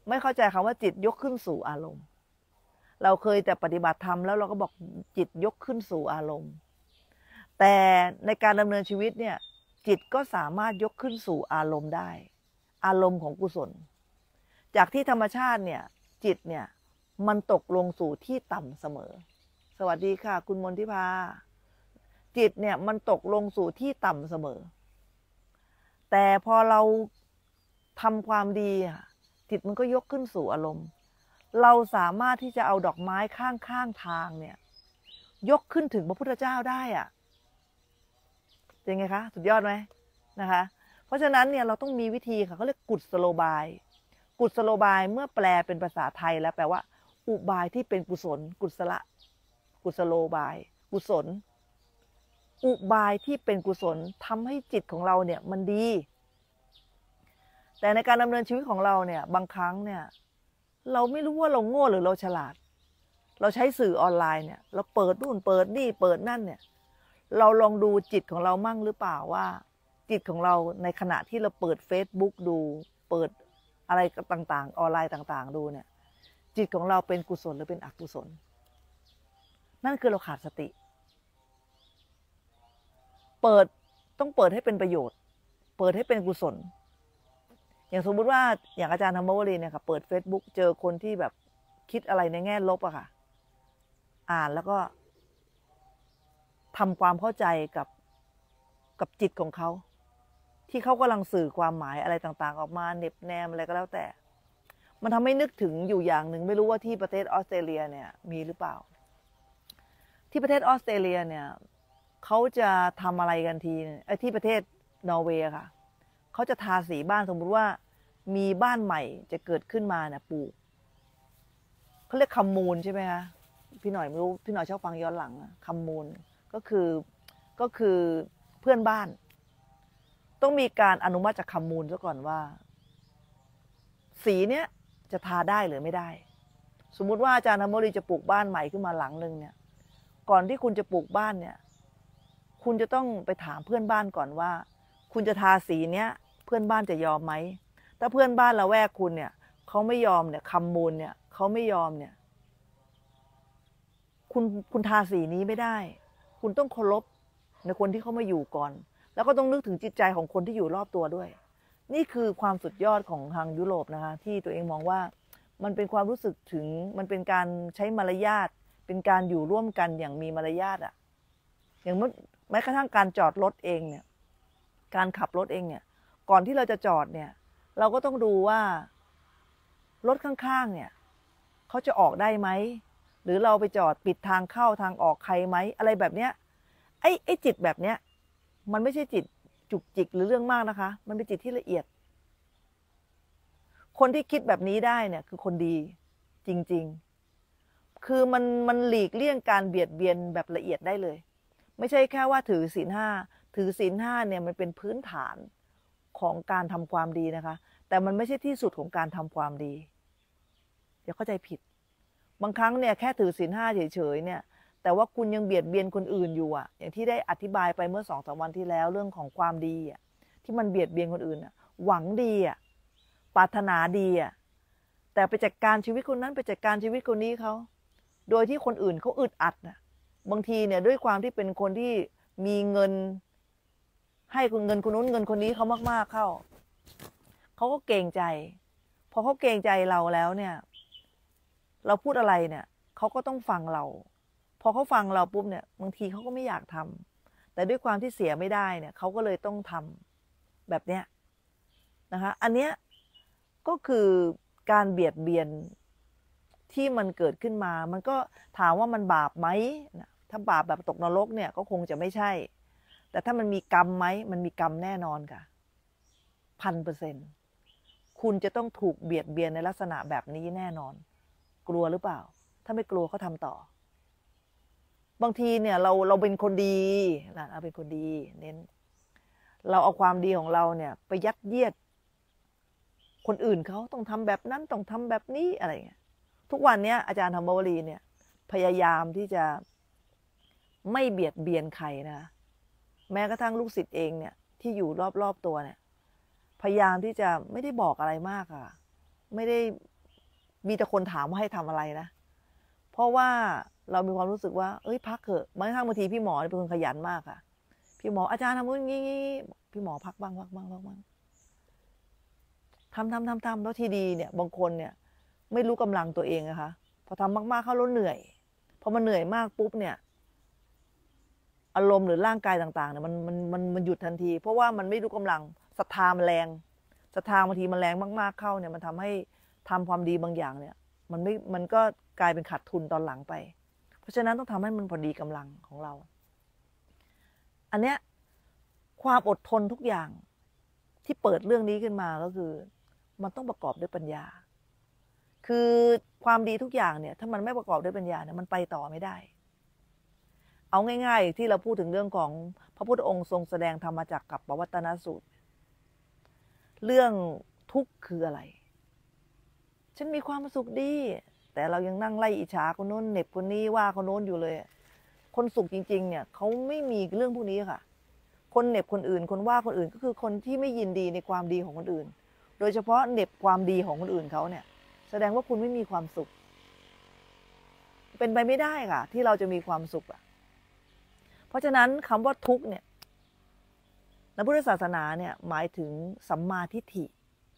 ไม่เข้าใจคำว่าจิตยกขึ้นสู่อารมณ์เราเคยแต่ปฏิบัติธรรมแล้วเราก็บอกจิตยกขึ้นสู่อารมณ์แต่ในการดำเนินชีวิตเนี่ยจิตก็สามารถยกขึ้นสู่อารมณ์ได้อารมณ์ของกุศลจากที่ธรรมชาติเนี่ยจิตเนี่ยมันตกลงสู่ที่ต่ำเสมอสวัสดีค่ะคุณมนทิพาจิตเนี่ยมันตกลงสู่ที่ต่ำเสมอแต่พอเราทำความดีจิตมันก็ยกขึ้นสู่อารมณ์เราสามารถที่จะเอาดอกไม้ข้างทางเนี่ยยกขึ้นถึงพระพุทธเจ้าได้อะเป็นไงคะสุดยอดไหมนะคะเพราะฉะนั้นเนี่ยเราต้องมีวิธีค่ะเขาเรียกกุศโลบายกุศโลบายเมื่อแปลเป็นภาษาไทยแล้วแปลว่าอุบายที่เป็นกุศลกุศโลบายกุศลอุบายที่เป็นกุศลทำให้จิตของเราเนี่ยมันดีแต่ในการดำเนินชีวิตของเราเนี่ยบางครั้งเนี่ยเราไม่รู้ว่าเราโง่หรือเราฉลาดเราใช้สื่อออนไลน์เนี่ยเราเปิดนู่นเปิดนี่เปิดนั่นเนี่ยเราลองดูจิตของเรามั่งหรือเปล่าว่าจิตของเราในขณะที่เราเปิด Facebook ดูเปิดอะไรต่างๆออนไลน์ต่างๆดูเนี่ยจิตของเราเป็นกุศลหรือเป็นอกุศลนั่นคือเราขาดสติต้องเปิดให้เป็นประโยชน์เปิดให้เป็นกุศลอย่างสมมุติว่าอย่างอาจารย์ธรรมวลีเนี่ยค่ะเปิด Facebook เจอคนที่แบบคิดอะไรในแง่ลบอะค่ะอ่านแล้วก็ทำความเข้าใจกับจิตของเขาที่เขากำลังสื่อความหมายอะไรต่างๆออกมาเน็บแนมอะไรก็แล้วแต่มันทำให้นึกถึงอยู่อย่างหนึ่งไม่รู้ว่าที่ประเทศออสเตรเลียเนี่ยมีหรือเปล่าที่ประเทศออสเตรเลียเนี่ยเขาจะทำอะไรกันทีที่ประเทศนอร์เวย์ค่ะเขาจะทาสีบ้านสมมุติว่ามีบ้านใหม่จะเกิดขึ้นมาเนี่ยปลูกเขาเรียกคัมมูนใช่ไหมคะพี่หน่อยไม่รู้พี่หน่อยชอบฟังย้อนหลังคัมมูนก็คือเพื่อนบ้านต้องมีการอนุมัติจากคัมมูนซะก่อนว่าสีเนี้ยจะทาได้หรือไม่ได้สมมุติว่าอาจารย์ธรรมวลีจะปลูกบ้านใหม่ขึ้นมาหลังนึงเนี่ยก่อนที่คุณจะปลูกบ้านเนี่ยคุณจะต้องไปถามเพื่อนบ้านก่อนว่าคุณจะทาสีเนี้ยเพื่อนบ้านจะยอมไหมถ้าเพื่อนบ้านละแวกคุณเนี่ยเขาไม่ยอมเนี่ยคัมมูนเนี่ยเขาไม่ยอมเนี่ยคุณทาสีนี้ไม่ได้คุณต้องเคารพในคนที่เขามาอยู่ก่อนแล้วก็ต้องนึกถึงจิตใจของคนที่อยู่รอบตัวด้วยนี่คือความสุดยอดของทางยุโรปนะคะที่ตัวเองมองว่ามันเป็นความรู้สึกถึงมันเป็นการใช้มารยาทเป็นการอยู่ร่วมกันอย่างมีมารยาทอ่ะอย่างแม้กระทั่งการจอดรถเองเนี่ยการขับรถเองเนี่ยก่อนที่เราจะจอดเนี่ยเราก็ต้องดูว่ารถข้างๆเนี่ยเขาจะออกได้ไหมหรือเราไปจอดปิดทางเข้าทางออกใครไหมอะไรแบบเนี้ยไอ้จิตแบบเนี้ยมันไม่ใช่จิตจุกจิกหรือเรื่องมากนะคะมันเป็นจิตที่ละเอียดคนที่คิดแบบนี้ได้เนี่ยคือคนดีจริงๆคือมันหลีกเลี่ยงการเบียดเบียนแบบละเอียดได้เลยไม่ใช่แค่ว่าถือศีลห้าเนี่ยมันเป็นพื้นฐานของการทำความดีนะคะแต่มันไม่ใช่ที่สุดของการทำความดีอย่าเข้าใจผิดบางครั้งเนี่ยแค่ถือศีลห้าเฉยๆเนี่ยแต่ว่าคุณยังเบียดเบียนคนอื่นอยู่อ่ะอย่างที่ได้อธิบายไปเมื่อ2-3 วันที่แล้วเรื่องของความดีอ่ะที่มันเบียดเบียนคนอื่นอ่ะหวังดีอ่ะปรารถนาดีอ่ะแต่ไปจัดการชีวิตคนนั้นไปจัดการชีวิตคนนี้เขาโดยที่คนอื่นเขาอึดอัดน่ะบางทีเนี่ยด้วยความที่เป็นคนที่มีเงินให้เงินคนนู้นเงินคนนี้เขามากๆเข้าเขาก็เกรงใจพอเขาเกรงใจเราแล้วเนี่ยเราพูดอะไรเนี่ยเขาก็ต้องฟังเราพอเขาฟังเราปุ๊บเนี่ยบางทีเขาก็ไม่อยากทำแต่ด้วยความที่เสียไม่ได้เนี่ยเขาก็เลยต้องทำแบบเนี้ยนะคะอันเนี้ยก็คือการเบียดเบียนที่มันเกิดขึ้นมามันก็ถามว่ามันบาปไหมถ้าบาปแบบตกนรกเนี่ยก็คงจะไม่ใช่แต่ถ้ามันมีกรรมไหมมันมีกรรมแน่นอนค่ะ1,000%คุณจะต้องถูกเบียดเบียนในลักษณะแบบนี้แน่นอนกลัวหรือเปล่าถ้าไม่กลัวเขาทำต่อบางทีเนี่ยเราเป็นคนดีนะเราเป็นคนดีเน้นเราเอาความดีของเราเนี่ยไปยัดเยียดคนอื่นเขาต้องทำแบบนั้นต้องทำแบบนี้อะไรเงี้ยทุกวันนี้อาจารย์ธรรมวลีเนี่ยพยายามที่จะไม่เบียดเบียนใครนะแม้กระทั่งลูกศิษย์เองเนี่ยที่อยู่รอบๆตัวเนี่ยพยายามที่จะไม่ได้บอกอะไรมากอะไม่ได้มีแต่คนถามว่าให้ทำอะไรนะเพราะว่าเรามีความรู้สึกว่าเอ้ยพักเถอะบางทีพี่หมอเป็นคนขยันมากค่ะพี่หมออาจารย์ทำงี้พี่หมอพักบ้างทำแล้วทีดีเนี่ยบางคนเนี่ยไม่รู้กำลังตัวเองนะคะพอทำมากๆเขาล้นเหนื่อยพอมันเหนื่อยมากปุ๊บเนี่ยอารมณ์หรือร่างกายต่างๆเนี่ยมันหยุดทันทีเพราะว่ามันไม่รู้กำลังศรัทธามันแรงศรัทธาบางทีมันแรงมากๆเข้าเนี่ยมันทำให้ทำความดีบางอย่างเนี่ยมันก็กลายเป็นขาดทุนตอนหลังไปเพราะฉะนั้นต้องทำให้มันพอดีกำลังของเราอันเนี้ยความอดทนทุกอย่างที่เปิดเรื่องนี้ขึ้นมาก็คือมันต้องประกอบด้วยปัญญาคือความดีทุกอย่างเนี่ยถ้ามันไม่ประกอบด้วยปัญญาเนี่ยมันไปต่อไม่ได้เอาง่ายๆที่เราพูดถึงเรื่องของพระพุทธองค์ทรงแสดงธรรมจักรกับปวัตตนสูตรเรื่องทุกข์คืออะไรฉันมีความสุขดีแต่เรายังนั่งไล่อิจฉาคนโน้นเหน็บคนนี้ว่าคนโน้นอยู่เลยคนสุขจริงๆเนี่ยเขาไม่มีเรื่องพวกนี้ค่ะคนเหน็บคนอื่นคนว่าคนอื่นก็คือคนที่ไม่ยินดีในความดีของคนอื่นโดยเฉพาะเหน็บความดีของคนอื่นเขาเนี่ยแสดงว่าคุณไม่มีความสุขเป็นไปไม่ได้ค่ะที่เราจะมีความสุขเพราะฉะนั้นคำว่าทุกข์เนี่ยในพุทธศาสนาเนี่ยหมายถึงสัมมาทิฏฐิ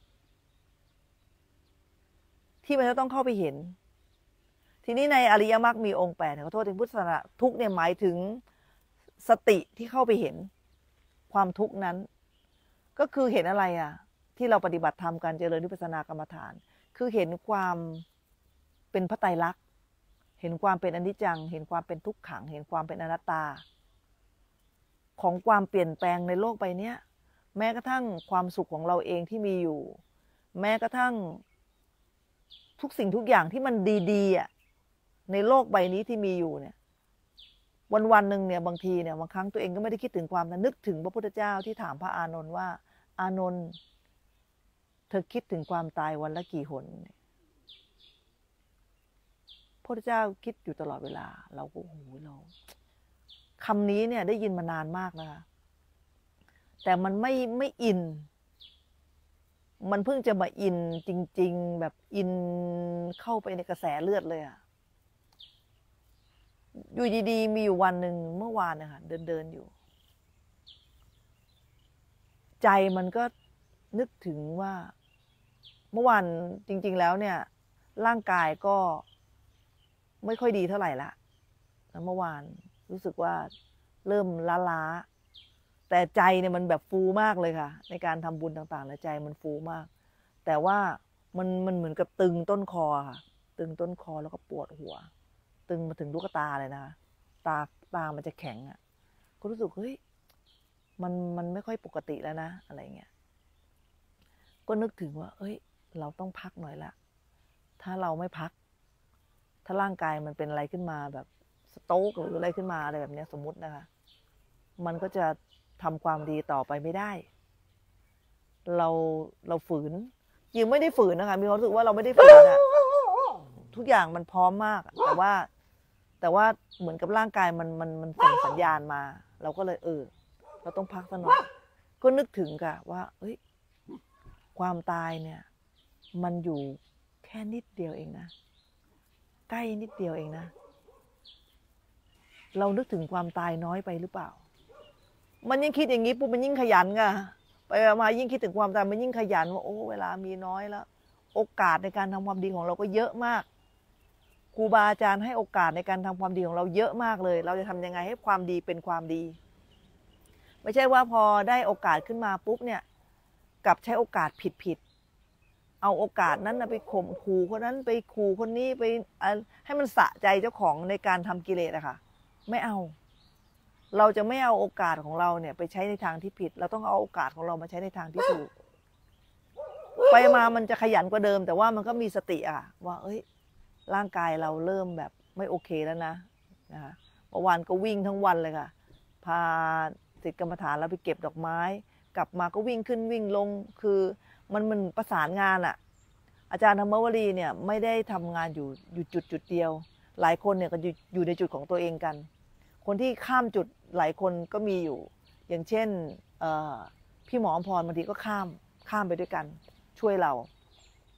ที่มันจะต้องเข้าไปเห็นทีนี้ในอริยมรรคมีองค์8ขอโทษถึงพุทธศาสนาทุกข์เนี่ยหมายถึงสติที่เข้าไปเห็นความทุกข์นั้นก็คือเห็นอะไรที่เราปฏิบัติธรรมการเจริญวิปัสสนากรรมฐานคือเห็นความเป็นพระไตรลักษณ์เห็นความเป็นอนิจจังเห็นความเป็นทุกขังเห็นความเป็นอนัตตาของความเปลี่ยนแปลงในโลกใบนี้แม้กระทั่งความสุขของเราเองที่มีอยู่แม้กระทั่งทุกสิ่งทุกอย่างที่มันดีๆในโลกใบนี้ที่มีอยู่เนี่ยวันหนึ่งเนี่ยบางทีเนี่ยบางครั้งตัวเองก็ไม่ได้คิดถึงความนึกถึงพระพุทธเจ้าที่ถามพระอานนท์ว่าอานนท์เธอคิดถึงความตายวันละกี่หนพระพุทธเจ้าคิดอยู่ตลอดเวลาเราก็โอ้โหเราคำนี้เนี่ยได้ยินมานานมากนะคะแต่มันไม่อินมันเพิ่งจะมาอินจริงๆแบบอินเข้าไปในกระแสเลือดเลยอยู่ดีๆมีอยู่วันหนึ่งเมื่อวานนะคะเดินอยู่ใจมันก็นึกถึงว่าเมื่อวานจริงๆแล้วเนี่ยร่างกายก็ไม่ค่อยดีเท่าไหร่ละเมื่อวานรู้สึกว่าเริ่มล้าแต่ใจเนี่ยมันแบบฟูมากเลยค่ะในการทำบุญต่างๆแล้วใจมันฟูมากแต่ว่ามันเหมือนกับตึงต้นคอค่ะตึงต้นคอแล้วก็ปวดหัวตึงมาถึงลูกตาเลยนะคะตามันจะแข็งก็รู้สึกเฮ้ยมันไม่ค่อยปกติแล้วนะอะไรเงี้ยก็นึกถึงว่าเอ้ยเราต้องพักหน่อยละถ้าเราไม่พักถ้าร่างกายมันเป็นอะไรขึ้นมาแบบสโตรกหรืออะไรขึ้นมาอะไรแบบนี้สมมุตินะคะมันก็จะทำความดีต่อไปไม่ได้เราฝืนยังไม่ได้ฝืนนะคะมีความรู้สึกว่าเราไม่ได้ฝืนทุกอย่างมันพร้อมมากแต่ว่าเหมือนกับร่างกายมันส่งสัญญาณมาเราก็เลยเราต้องพักสักหน่อยก็นึกถึงค่ะว่าเอ้ยความตายเนี่ยมันอยู่แค่นิดเดียวเองนะใกล้นิดเดียวเองนะเรานึกถึงความตายน้อยไปหรือเปล่ามันยิ่งคิดอย่างนี้ปุ๊บมันยิ่งขยันค่ะไปมายิ่งคิดถึงความตายมันยิ่งขยันว่าโอ้เวลามีน้อยแล้วโอกาสในการทำความดีของเราก็เยอะมากครูบาอาจารย์ให้โอกาสในการทำความดีของเราเยอะมากเลยเราจะทำยังไงให้ความดีเป็นความดีไม่ใช่ว่าพอได้โอกาสขึ้นมาปุ๊บเนี่ยกลับใช้โอกาสผิดเอาโอกาสนั้นไปข่มขู่คนนั้นไปขู่คนนี้ไปให้มันสะใจเจ้าของในการทำกิเลสอะค่ะไม่เอาเราจะไม่เอาโอกาสของเราเนี่ยไปใช้ในทางที่ผิดเราต้องเอาโอกาสของเรามาใช้ในทางที่ถูกไปมามันจะขยันกว่าเดิมแต่ว่ามันก็มีสติว่าเอ้ยร่างกายเราเริ่มแบบไม่โอเคแล้วนะคะเมื่อวานก็วิ่งทั้งวันเลยค่ะพาศิษย์กรรมฐานเราไปเก็บดอกไม้กลับมาก็วิ่งขึ้นวิ่งลงคือมันประสานงานอาจารย์ธรรมวลีเนี่ยไม่ได้ทำงานอยู่จุดเดียวหลายคนเนี่ยก็อยู่ในจุดของตัวเองกันคนที่ข้ามจุดหลายคนก็มีอยู่อย่างเช่นพี่หมออมพรบางทีก็ข้ามไปด้วยกันช่วยเรา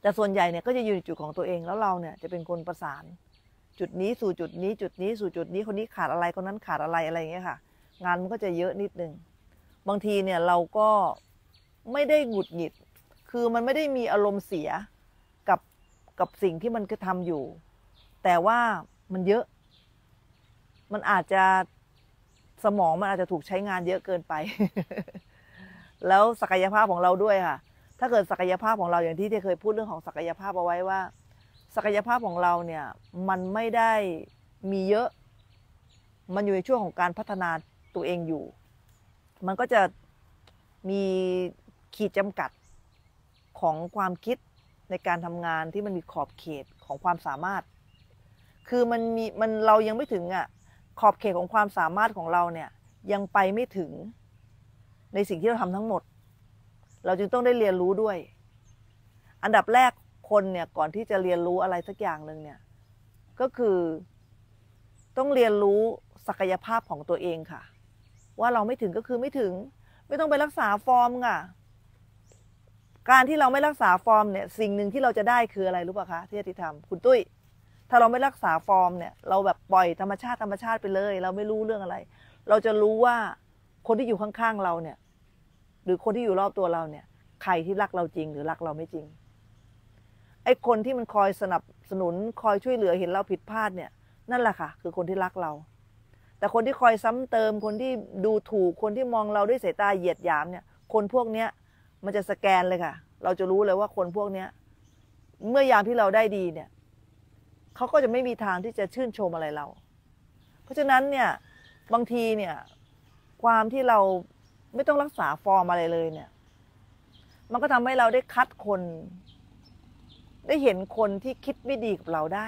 แต่ส่วนใหญ่เนี่ยก็จะอยู่ในจุดของตัวเองแล้วเราเนี่ยจะเป็นคนประสานจุดนี้สู่จุดนี้จุดนี้สู่จุดนี้คนนี้ขาดอะไรคนนั้นขาดอะไรอะไรอย่างเงี้ยค่ะงานมันก็จะเยอะนิดนึงบางทีเนี่ยเราก็ไม่ได้หงุดหงิดคือมันไม่ได้มีอารมณ์เสียกับสิ่งที่มันกระทำอยู่แต่ว่ามันเยอะมันอาจจะสมองมันอาจจะถูกใช้งานเยอะเกินไป แล้วศักยภาพของเราด้วยค่ะถ้าเกิดศักยภาพของเราอย่างที่เคยพูดเรื่องของศักยภาพเอาไว้ว่าศักยภาพของเราเนี่ยมันไม่ได้มีเยอะมันอยู่ในช่วงของการพัฒนาตัวเองอยู่มันก็จะมีขีดจำกัดของความคิดในการทำงานที่มันมีขอบเขตของความสามารถคือมันเรายังไม่ถึงขอบเขตของความสามารถของเราเนี่ยยังไปไม่ถึงในสิ่งที่เราทำทั้งหมดเราจึงต้องได้เรียนรู้ด้วยอันดับแรกคนเนี่ยก่อนที่จะเรียนรู้อะไรสักอย่างหนึ่งเนี่ยก็คือต้องเรียนรู้ศักยภาพของตัวเองค่ะว่าเราไม่ถึงก็คือไม่ถึงไม่ต้องไปรักษาฟอร์มค่ะการที่เราไม่รักษาฟอร์มเนี่ยสิ่งหนึ่งที่เราจะได้คืออะไรรู้ป่ะคะที่จะทำคุณตุ้ยถ้าเราไม่รักษาฟอร์มเนี่ยเราแบบปล่อยธรรมชาติไปเลยเราไม่รู้เรื่องอะไรเราจะรู้ว่าคนที่อยู่ข้างๆเราเนี่ยหรือคนที่อยู่รอบตัวเราเนี่ยใครที่รักเราจริงหรือรักเราไม่จริงไอ้คนที่มันคอยสนับสนุนคอยช่วยเหลือเห็นเราผิดพลาดเนี่ยนั่นแหละค่ะคือคนที่รักเราแต่คนที่คอยซ้ำเติมคนที่ดูถูกคนที่มองเราด้วยสายตาเหยียดหยามเนี่ยคนพวกเนี้ยมันจะสแกนเลยค่ะเราจะรู้เลยว่าคนพวกเนี้ยเมื่อยามที่เราได้ดีเนี่ยเขาก็จะไม่มีทางที่จะชื่นชมอะไรเราเพราะฉะนั้นเนี่ยบางทีเนี่ยความที่เราไม่ต้องรักษาฟอร์มอะไรเลยเนี่ยมันก็ทำให้เราได้คัดคนได้เห็นคนที่คิดไม่ดีกับเราได้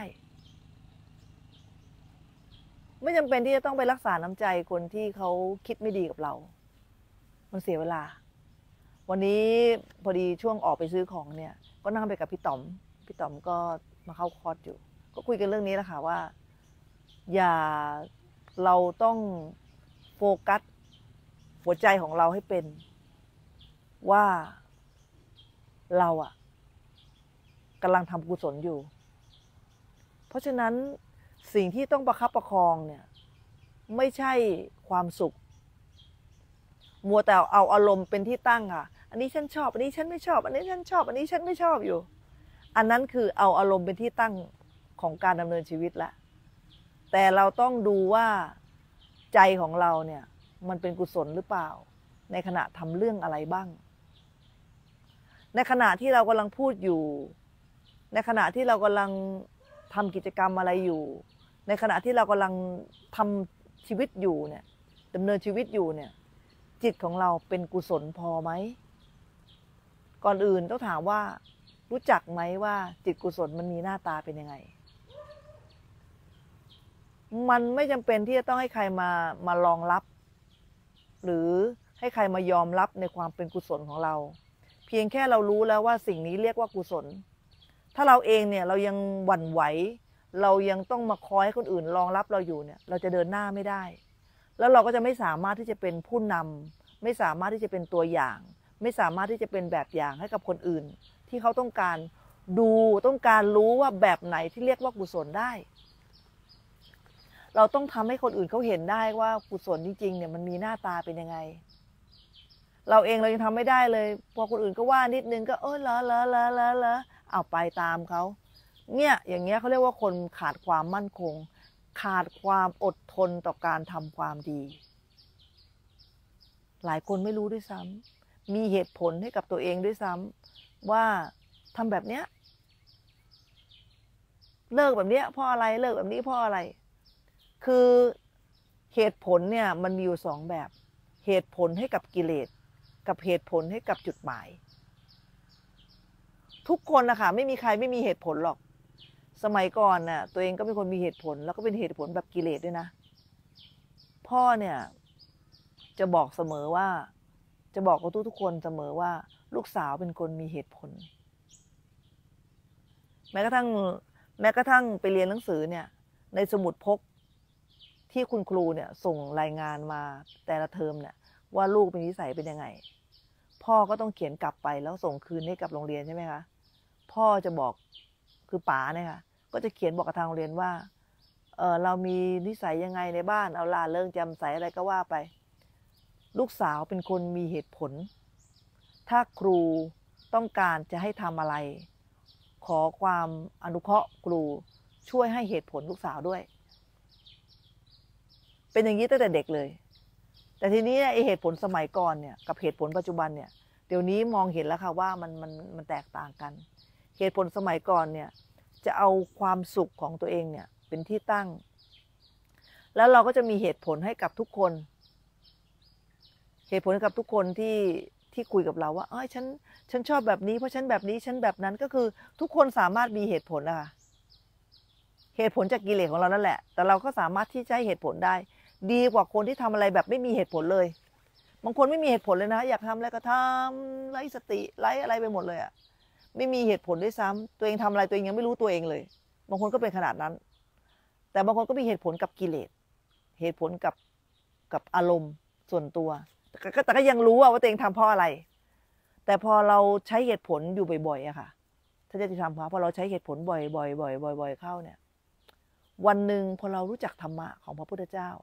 ไม่จำเป็นที่จะต้องไปรักษาน้ำใจคนที่เขาคิดไม่ดีกับเรามันเสียเวลาวันนี้พอดีช่วงออกไปซื้อของเนี่ยก็นั่งไปกับพี่ต๋อมก็มาเข้าคอร์สอยู่ก็คุยกันเรื่องนี้แหละค่ะว่าเราต้องโฟกัสหัวใจของเราให้เป็นว่าเรากำลังทำกุศลอยู่เพราะฉะนั้นสิ่งที่ต้องประคับประคองเนี่ยไม่ใช่ความสุขมัวแต่เอาอารมณ์เป็นที่ตั้งค่ะอันนี้ฉันชอบอันนี้ฉันไม่ชอบอันนี้ฉันชอบอันนี้ฉันไม่ชอบอยู่อันนั้นคือเอาอารมณ์เป็นที่ตั้งของการดำเนินชีวิตละแต่เราต้องดูว่าใจของเราเนี่ยมันเป็นกุศลหรือเปล่าในขณะทำเรื่องอะไรบ้างในขณะที่เรากำลังพูดอยู่ในขณะที่เรากำลังทำกิจกรรมอะไรอยู่ในขณะที่เรากำลังทำชีวิตอยู่เนี่ยดำเนินชีวิตอยู่เนี่ยจิตของเราเป็นกุศลพอไหมก่อนอื่นต้องถามว่ารู้จักไหมว่าจิตกุศลมันมีหน้าตาเป็นยังไงมันไม่จำเป็นที่จะต้องให้ใครมารองรับหรือให้ใครมายอมรับในความเป็นกุศลของเราเพียงแค่เรารู้แล้วว่าสิ่งนี้เรียกว่ากุศลถ้าเราเองเนี่ยเรายังหวั่นไหวเรายังต้องมาคอยให้คนอื่นรองรับเราอยู่เนี่ยเราจะเดินหน้าไม่ได้แล้วเราก็จะไม่สามารถที่จะเป็นผู้นำไม่สามารถที่จะเป็นตัวอย่างไม่สามารถที่จะเป็นแบบอย่างให้กับคนอื่นที่เขาต้องการดูต้องการรู้ว่าแบบไหนที่เรียกว่ากุศลได้เราต้องทำให้คนอื่นเขาเห็นได้ว่ากุศลจริงๆเนี่ยมันมีหน้าตาเป็นยังไงเราเองเรายังทำไม่ได้เลยพอคนอื่นก็ว่านิดนึงก็เหรอเอาไปตามเขาเนี่ยอย่างเงี้ยเขาเรียกว่าคนขาดความมั่นคงขาดความอดทนต่อการทำความดีหลายคนไม่รู้ด้วยซ้ำมีเหตุผลให้กับตัวเองด้วยซ้ำว่าทำแบบเนี้ยเลิกแบบเนี้ยเพราะอะไรเลิกแบบนี้เพราะอะไรคือเหตุผลเนี่ยมันมีอยู่สองแบบเหตุผลให้กับกิเลสกับเหตุผลให้กับจุดหมายทุกคนนะคะไม่มีใครไม่มีเหตุผลหรอกสมัยก่อนน่ะตัวเองก็เป็นคนมีเหตุผลแล้วก็เป็นเหตุผลแบบกิเลสด้วยนะพ่อเนี่ยจะบอกเสมอว่าจะบอกกับทุกคนเสมอว่าลูกสาวเป็นคนมีเหตุผลแม้กระทั่งไปเรียนหนังสือเนี่ยในสมุดพกที่คุณครูเนี่ยส่งรายงานมาแต่ละเทอมเนี่ยว่าลูกเป็นนิสัยเป็นยังไงพ่อก็ต้องเขียนกลับไปแล้วส่งคืนให้กับโรงเรียนใช่ไหมคะพ่อพ่อจะบอกคือป๋าเนี่ยค่ะก็จะเขียนบอกกับทางโรงเรียนว่าเรามีนิสัยยังไงในบ้านเอาล่าเริงแจ่มใสอะไรก็ว่าไปลูกสาวเป็นคนมีเหตุผลถ้าครูต้องการจะให้ทำอะไรขอความอนุเคราะห์ครูช่วยให้เหตุผลลูกสาวด้วยเป็นอย่างนี้ตั้งแต่เด็กเลยแต่ทีนี้ไอเหตุผลสมัยก่อนเนี่ยกับเหตุผลปัจจุบันเนี่ยเดี๋ยวนี้มองเห็นแล้วค่ะว่ามันแตกต่างกันเหตุผลสมัยก่อนเนี่ยจะเอาความสุขของตัวเองเนี่ยเป็นที่ตั้งแล้วเราก็จะมีเหตุผลให้กับทุกคนเหตุผลกับทุกคนที่คุยกับเราว่าฉันชอบแบบนี้เพราะฉันแบบนี้ฉันแบบนั้นก็คือทุกคนสามารถมีเหตุผลนะคะเหตุผลจากกิเลสของเรานั่นแหละแต่เราก็สามารถที่จะให้เหตุผลได้ดีกว่าคนที่ทำอะไรแบบไม่มีเหตุผลเลยบางคนไม่มีเหตุผลเลยนะอยากทำอะไรก็ทำไร้สติไร้อะไรไปหมดเลยอ่ะไม่มีเหตุผลด้วยซ้ำตัวเองทำอะไรตัวเองยังไม่รู้ตัวเองเลยบางคนก็เป็นขนาดนั้นแต่บางคนก็มีเหตุผลกับกิเลสเหตุผลกับอารมณ์ส่วนตัวแต่ก็ยังรู้ว่าตัวเองทำเพราะอะไรแต่พอเราใช้เหตุผลอยู่บ่อยๆอะค่ะถ้าจะทำพอเราใช้เหตุผลบ่อยๆเข้าเนี่ยวันหนึ่งพอเรารู้จักธรรมะของพระพุทธเจ้า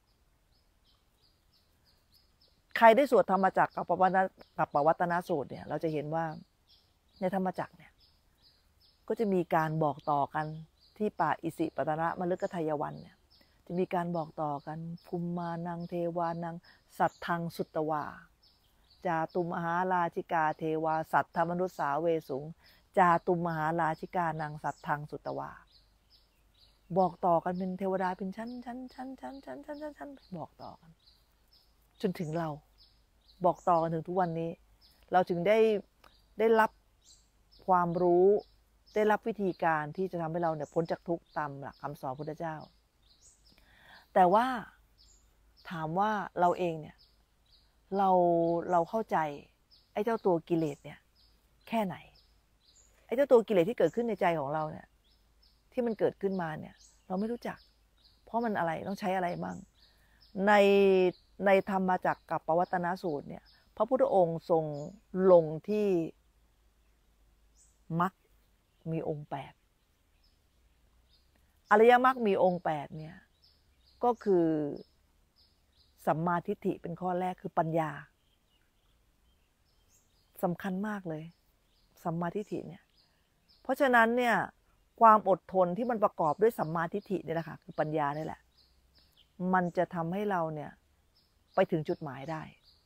ใครได้สวดธรรมจักรกับปวัตตนสูตรเนี่ยเราจะเห็นว่าในธรรมจักรเนี่ยก็จะมีการบอกต่อกันที่ป่าอิสิปตนะมฤคทายวันเนี่ยจะมีการบอกต่อกันภูมิมานังเทวานังสัตทังสุตตวาจาตุมหาราชิกาเทวาสัตถมนุษสาเวสุงจาตุมหาราชิกานังสัตทังสุตตวาบอกต่อกันเป็นเทวดาเป็นชั้นบอกต่อกันจนถึงเราบอกต่อกันถึงทุกวันนี้เราจึงได้รับความรู้ได้รับวิธีการที่จะทำให้เราเนี่ยพ้นจากทุกข์ตามหลักคำสอนพระพุทธเจ้าแต่ว่าถามว่าเราเองเนี่ยเราเข้าใจไอ้เจ้าตัวกิเลสเนี่ยแค่ไหนไอ้เจ้าตัวกิเลสที่เกิดขึ้นในใจของเราเนี่ยที่มันเกิดขึ้นมาเนี่ยเราไม่รู้จักเพราะมันอะไรต้องใช้อะไรบ้างในธรรมจักรกับปวัตตนสูตรเนี่ยพระพุทธองค์ทรงลงที่มรรคมีองค์8อริยมรรคมีองค์8เนี่ยก็คือสัมมาทิฏฐิเป็นข้อแรกคือปัญญาสำคัญมากเลยสัมมาทิฏฐิเนี่ยเพราะฉะนั้นเนี่ยความอดทนที่มันประกอบด้วยสัมมาทิฏฐิเนี่ยแหละค่ะคือปัญญานี่แหละมันจะทำให้เราเนี่ยไปถึงจุดหมายได้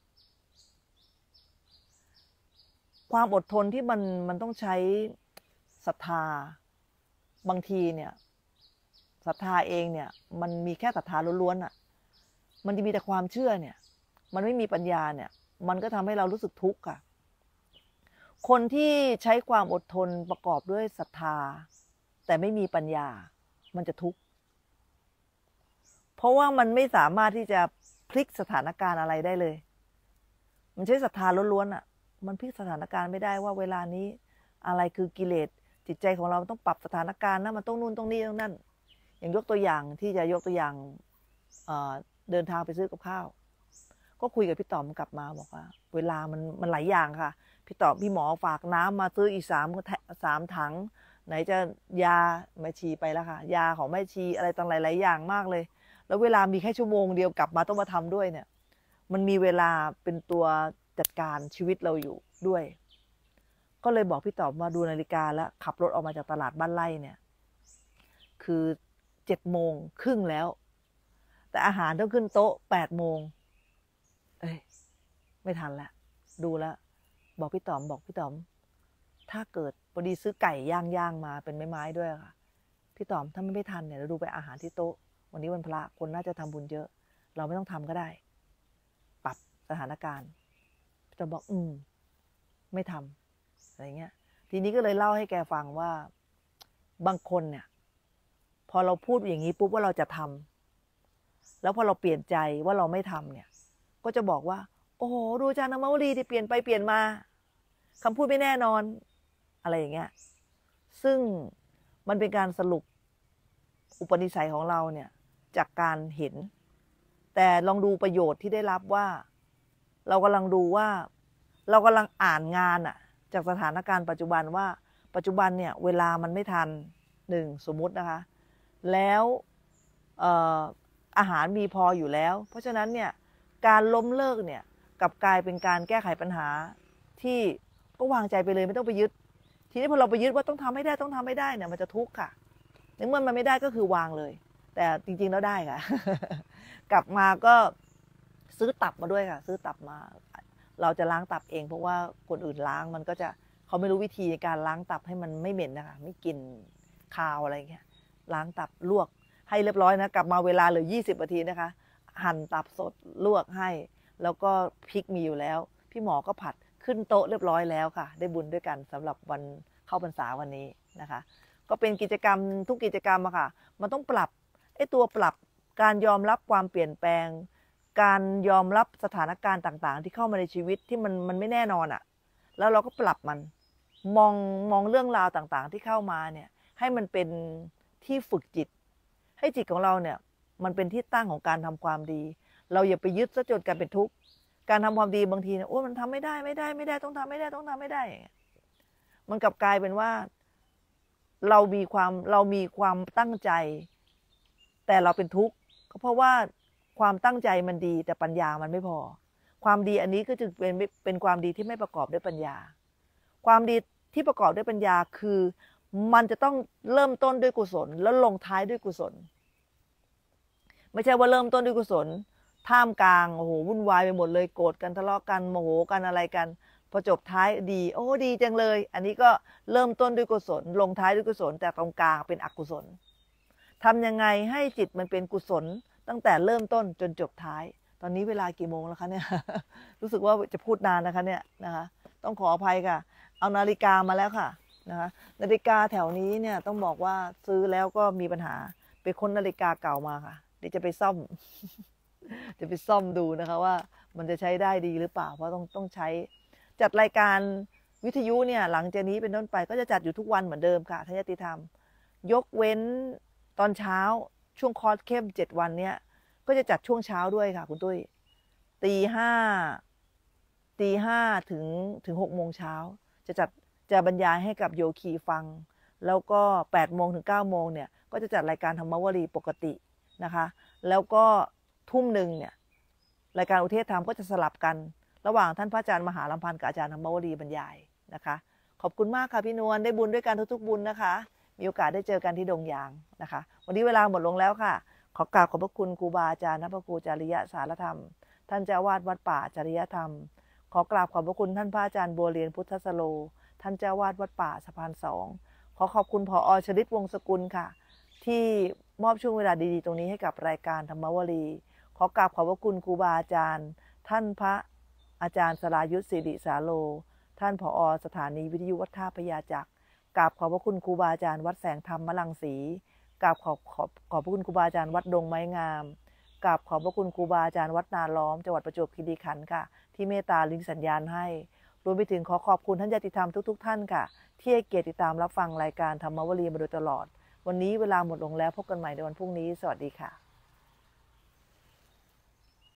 ความอดทนที่มันต้องใช้ศรัทธาบางทีเนี่ยศรัทธาเองเนี่ยมันมีแค่ศรัทธาล้วนๆอ่ะมันจะมีแต่ความเชื่อเนี่ยมันไม่มีปัญญาเนี่ยมันก็ทำให้เรารู้สึกทุกข์ค่ะคนที่ใช้ความอดทนประกอบด้วยศรัทธาแต่ไม่มีปัญญามันจะทุกข์เพราะว่ามันไม่สามารถที่จะพลิกสถานการณ์อะไรได้เลยมันใช้ศรัทธาล้วนๆอ่ะมันพลิกสถานการณ์ไม่ได้ว่าเวลานี้อะไรคือกิเลสจิตใจของเราต้องปรับสถานการณ์นะมันต้องนู่นต้องนี่ต้องนั่นอย่างยกตัวอย่างที่จะยกตัวอย่างเดินทางไปซื้อกับข้าวก็คุยกับพี่ต๋อมกลับมาบอกว่าเวลามันหลายอย่างค่ะพี่ต๋อมพี่หมอฝากน้ำมาซื้ออีก3 ถังไหนจะยาแม่ชีไปแล้วค่ะยาของแม่ชีอะไรต่างหลายอย่างมากเลยแล้วเวลามีแค่ชั่วโมงเดียวกลับมาต้องมาทำด้วยเนี่ยมันมีเวลาเป็นตัวจัดการชีวิตเราอยู่ด้วยก็เลยบอกพี่ต๋อมมาดูนาฬิกาแล้วขับรถออกมาจากตลาดบ้านไร่เนี่ยคือ7:30แล้วแต่อาหารต้องขึ้นโต๊ะ8:00ไม่ทันแล้วดูแล้วบอกพี่ต๋อมถ้าเกิดพอดีซื้อไก่ย่างมาเป็นไม้ๆด้วยค่ะพี่ต๋อมถ้าไม่ทันเนี่ยเราดูไปอาหารที่โต๊ะวันนี้วันพระคนน่าจะทำบุญเยอะเราไม่ต้องทำก็ได้ปรับสถานการณ์พี่ต๋อมบอกไม่ทำอะไรเงี้ยทีนี้ก็เลยเล่าให้แกฟังว่าบางคนเนี่ยพอเราพูดอย่างนี้ปุ๊บว่าเราจะทำแล้วพอเราเปลี่ยนใจว่าเราไม่ทำเนี่ยก็จะบอกว่าโอ้โหดูอาจารย์นวลีที่เปลี่ยนไปเปลี่ยนมาคำพูดไม่แน่นอนอะไรอย่างเงี้ยซึ่งมันเป็นการสรุปอุปนิสัยของเราเนี่ยจากการเห็นแต่ลองดูประโยชน์ที่ได้รับว่าเรากำลังดูว่าเรากำลังอ่านงานจากสถานการณ์ปัจจุบันว่าปัจจุบันเนี่ยเวลามันไม่ทันหนึ่งสมมุตินะคะแล้วอาหารมีพออยู่แล้วเพราะฉะนั้นเนี่ยการล้มเลิกเนี่ยกลับกลายเป็นการแก้ไขปัญหาที่ก็วางใจไปเลยไม่ต้องไปยึดทีนี้พอเราไปยึดว่าต้องทำให้ได้ต้องทำให้ได้เนี่ยมันจะทุกข์ค่ะในเมื่อมันไม่ได้ก็คือวางเลยแต่จริงๆแล้วได้ค่ะ กลับมาก็ซื้อตับมาด้วยค่ะซื้อตับมาเราจะล้างตับเองเพราะว่าคนอื่นล้างมันก็จะเขาไม่รู้วิธีการล้างตับให้มันไม่เหม็นนะคะไม่กลิ่นคาวอะไรเงี้ยล้างตับลวกให้เรียบร้อยนะกลับมาเวลาเหลือ20 นาทีนะคะหั่นตับสดลวกให้แล้วก็พริกมีอยู่แล้วพี่หมอก็ผัดขึ้นโต๊ะเรียบร้อยแล้วค่ะได้บุญด้วยกันสำหรับวันเข้าพรรษาวันนี้นะคะก็เป็นกิจกรรมทุกกิจกรรมอะค่ะมันต้องปรับตัวปรับการยอมรับความเปลี่ยนแปลงการยอมรับสถานการณ์ต่างๆที่เข้ามาในชีวิตที่มันไม่แน่นอนอะแล้วเราก็ปรับมันมองเรื่องราวต่างๆที่เข้ามาเนี่ยให้มันเป็นที่ฝึกจิตให้จิตของเราเนี่ยมันเป็นที่ตั้งของการทำความดีเราอย่าไปยึดซะจนกลายเป็นทุกข์การทำความดีบางทีเนี่ยโอ้มันทำไม่ได้ต้องทำไม่ได้มันกลับกลายเป็นว่าเรามีความตั้งใจแต่เราเป็นทุกข์ก็เพราะว่าความตั้งใจมันดีแต่ปัญญามันไม่พอความดีอันนี้ก็จึงเป็นความดีที่ไม่ประกอบด้วยปัญญาความดีที่ประกอบด้วยปัญญาคือมันจะต้องเริ่มต้นด้วยกุศลแล้วลงท้ายด้วยกุศลไม่ใช่ว่าเริ่มต้นด้วยกุศลท่ามกลางโอ้โหวุ่นวายไปหมดเลยโกรธกันทะเลาะกันโมโหกันอะไรกันพอจบท้ายดีโอ้ดีจังเลยอันนี้ก็เริ่มต้นด้วยกุศลลงท้ายด้วยกุศลแต่ตรงกลางเป็นอกุศลทำยังไงให้จิตมันเป็นกุศลตั้งแต่เริ่มต้นจนจบท้ายตอนนี้เวลากี่โมงแล้วคะเนี่ย รู้สึกว่าจะพูดนานนะคะเนี่ยนะคะต้องขออภัยค่ะเอานาฬิกามาแล้วค่ะนะคะนาฬิกาแถวนี้เนี่ยต้องบอกว่าซื้อแล้วก็มีปัญหาไปค้นนาฬิกาเก่ามาค่ะเดี๋ยวจะไปซ่อม จะไปซ่อมดูนะคะว่ามันจะใช้ได้ดีหรือเปล่าเพราะต้องใช้จัดรายการวิทยุเนี่ยหลังจากนี้เป็นต้นไปก็จะจัดอยู่ทุกวันเหมือนเดิมค่ะทายติธรรมยกเว้นตอนเช้าช่วงคอร์สเข้ม7 วันเนี่ยก็จะจัดช่วงเช้าด้วยค่ะคุณตุ้ยตีห้าถึง6 โมงเช้าจะบรรยายให้กับโยคีฟังแล้วก็8 โมงถึง9 โมงเนี่ยก็จะจัดรายการธรรมวลีปกตินะคะแล้วก็ทุ่มหนึ่งเนี่ยรายการอุเทศธรรมก็จะสลับกันระหว่างท่านพระอาจารย์มหาลำพันธ์กับอาจารย์ธรรมวลีบรรยายนะคะขอบคุณมากค่ะพี่นวลได้บุญด้วยกันทุกๆบุญนะคะมีโอกาสได้เจอกันที่ดงยางนะคะวันนี้เวลาหมดลงแล้วค่ะขอกราบขอบพระคุณครูบาอาจารย์พระครูจริยสารธรรมท่านเจ้าวาดวัดป่าจริยธรรมขอกราบขอบพระคุณท่านพระอาจารย์บัวเรียนพุทธสโลท่านเจ้าวาดวัดป่าสะพาน2ขอขอบคุณผอ.ชลิตวงศ์สกุลค่ะที่มอบช่วงเวลาดีๆตรงนี้ให้กับรายการธรรมวลีขอกราบขอบพระคุณครูบาอาจารย์ท่านพระอาจารย์สรายุทธศิริสาโลท่านผอ.สถานีวิทยุวัดท่าพญาจักรกราบขอบพระคุณครูบาอาจารย์วัดแสงธรรมมลังสีกราบขอบพระคุณครูบาอาจารย์วัดดงไม้งามกราบขอบพระคุณครูบาอาจารย์วัดนาล้อมจังหวัดประจวบคีรีขันธ์ค่ะที่เมตตาลิงก์สัญญาณให้รวมไปถึงขอบคุณท่านญาติธรรมทุกท่านค่ะที่ให้เกียรติติดตามรับฟังรายการธรรมวลีมาโดยตลอดวันนี้เวลาหมดลงแล้วพบกันใหม่ในวันพรุ่งนี้สวัสดีค่ะ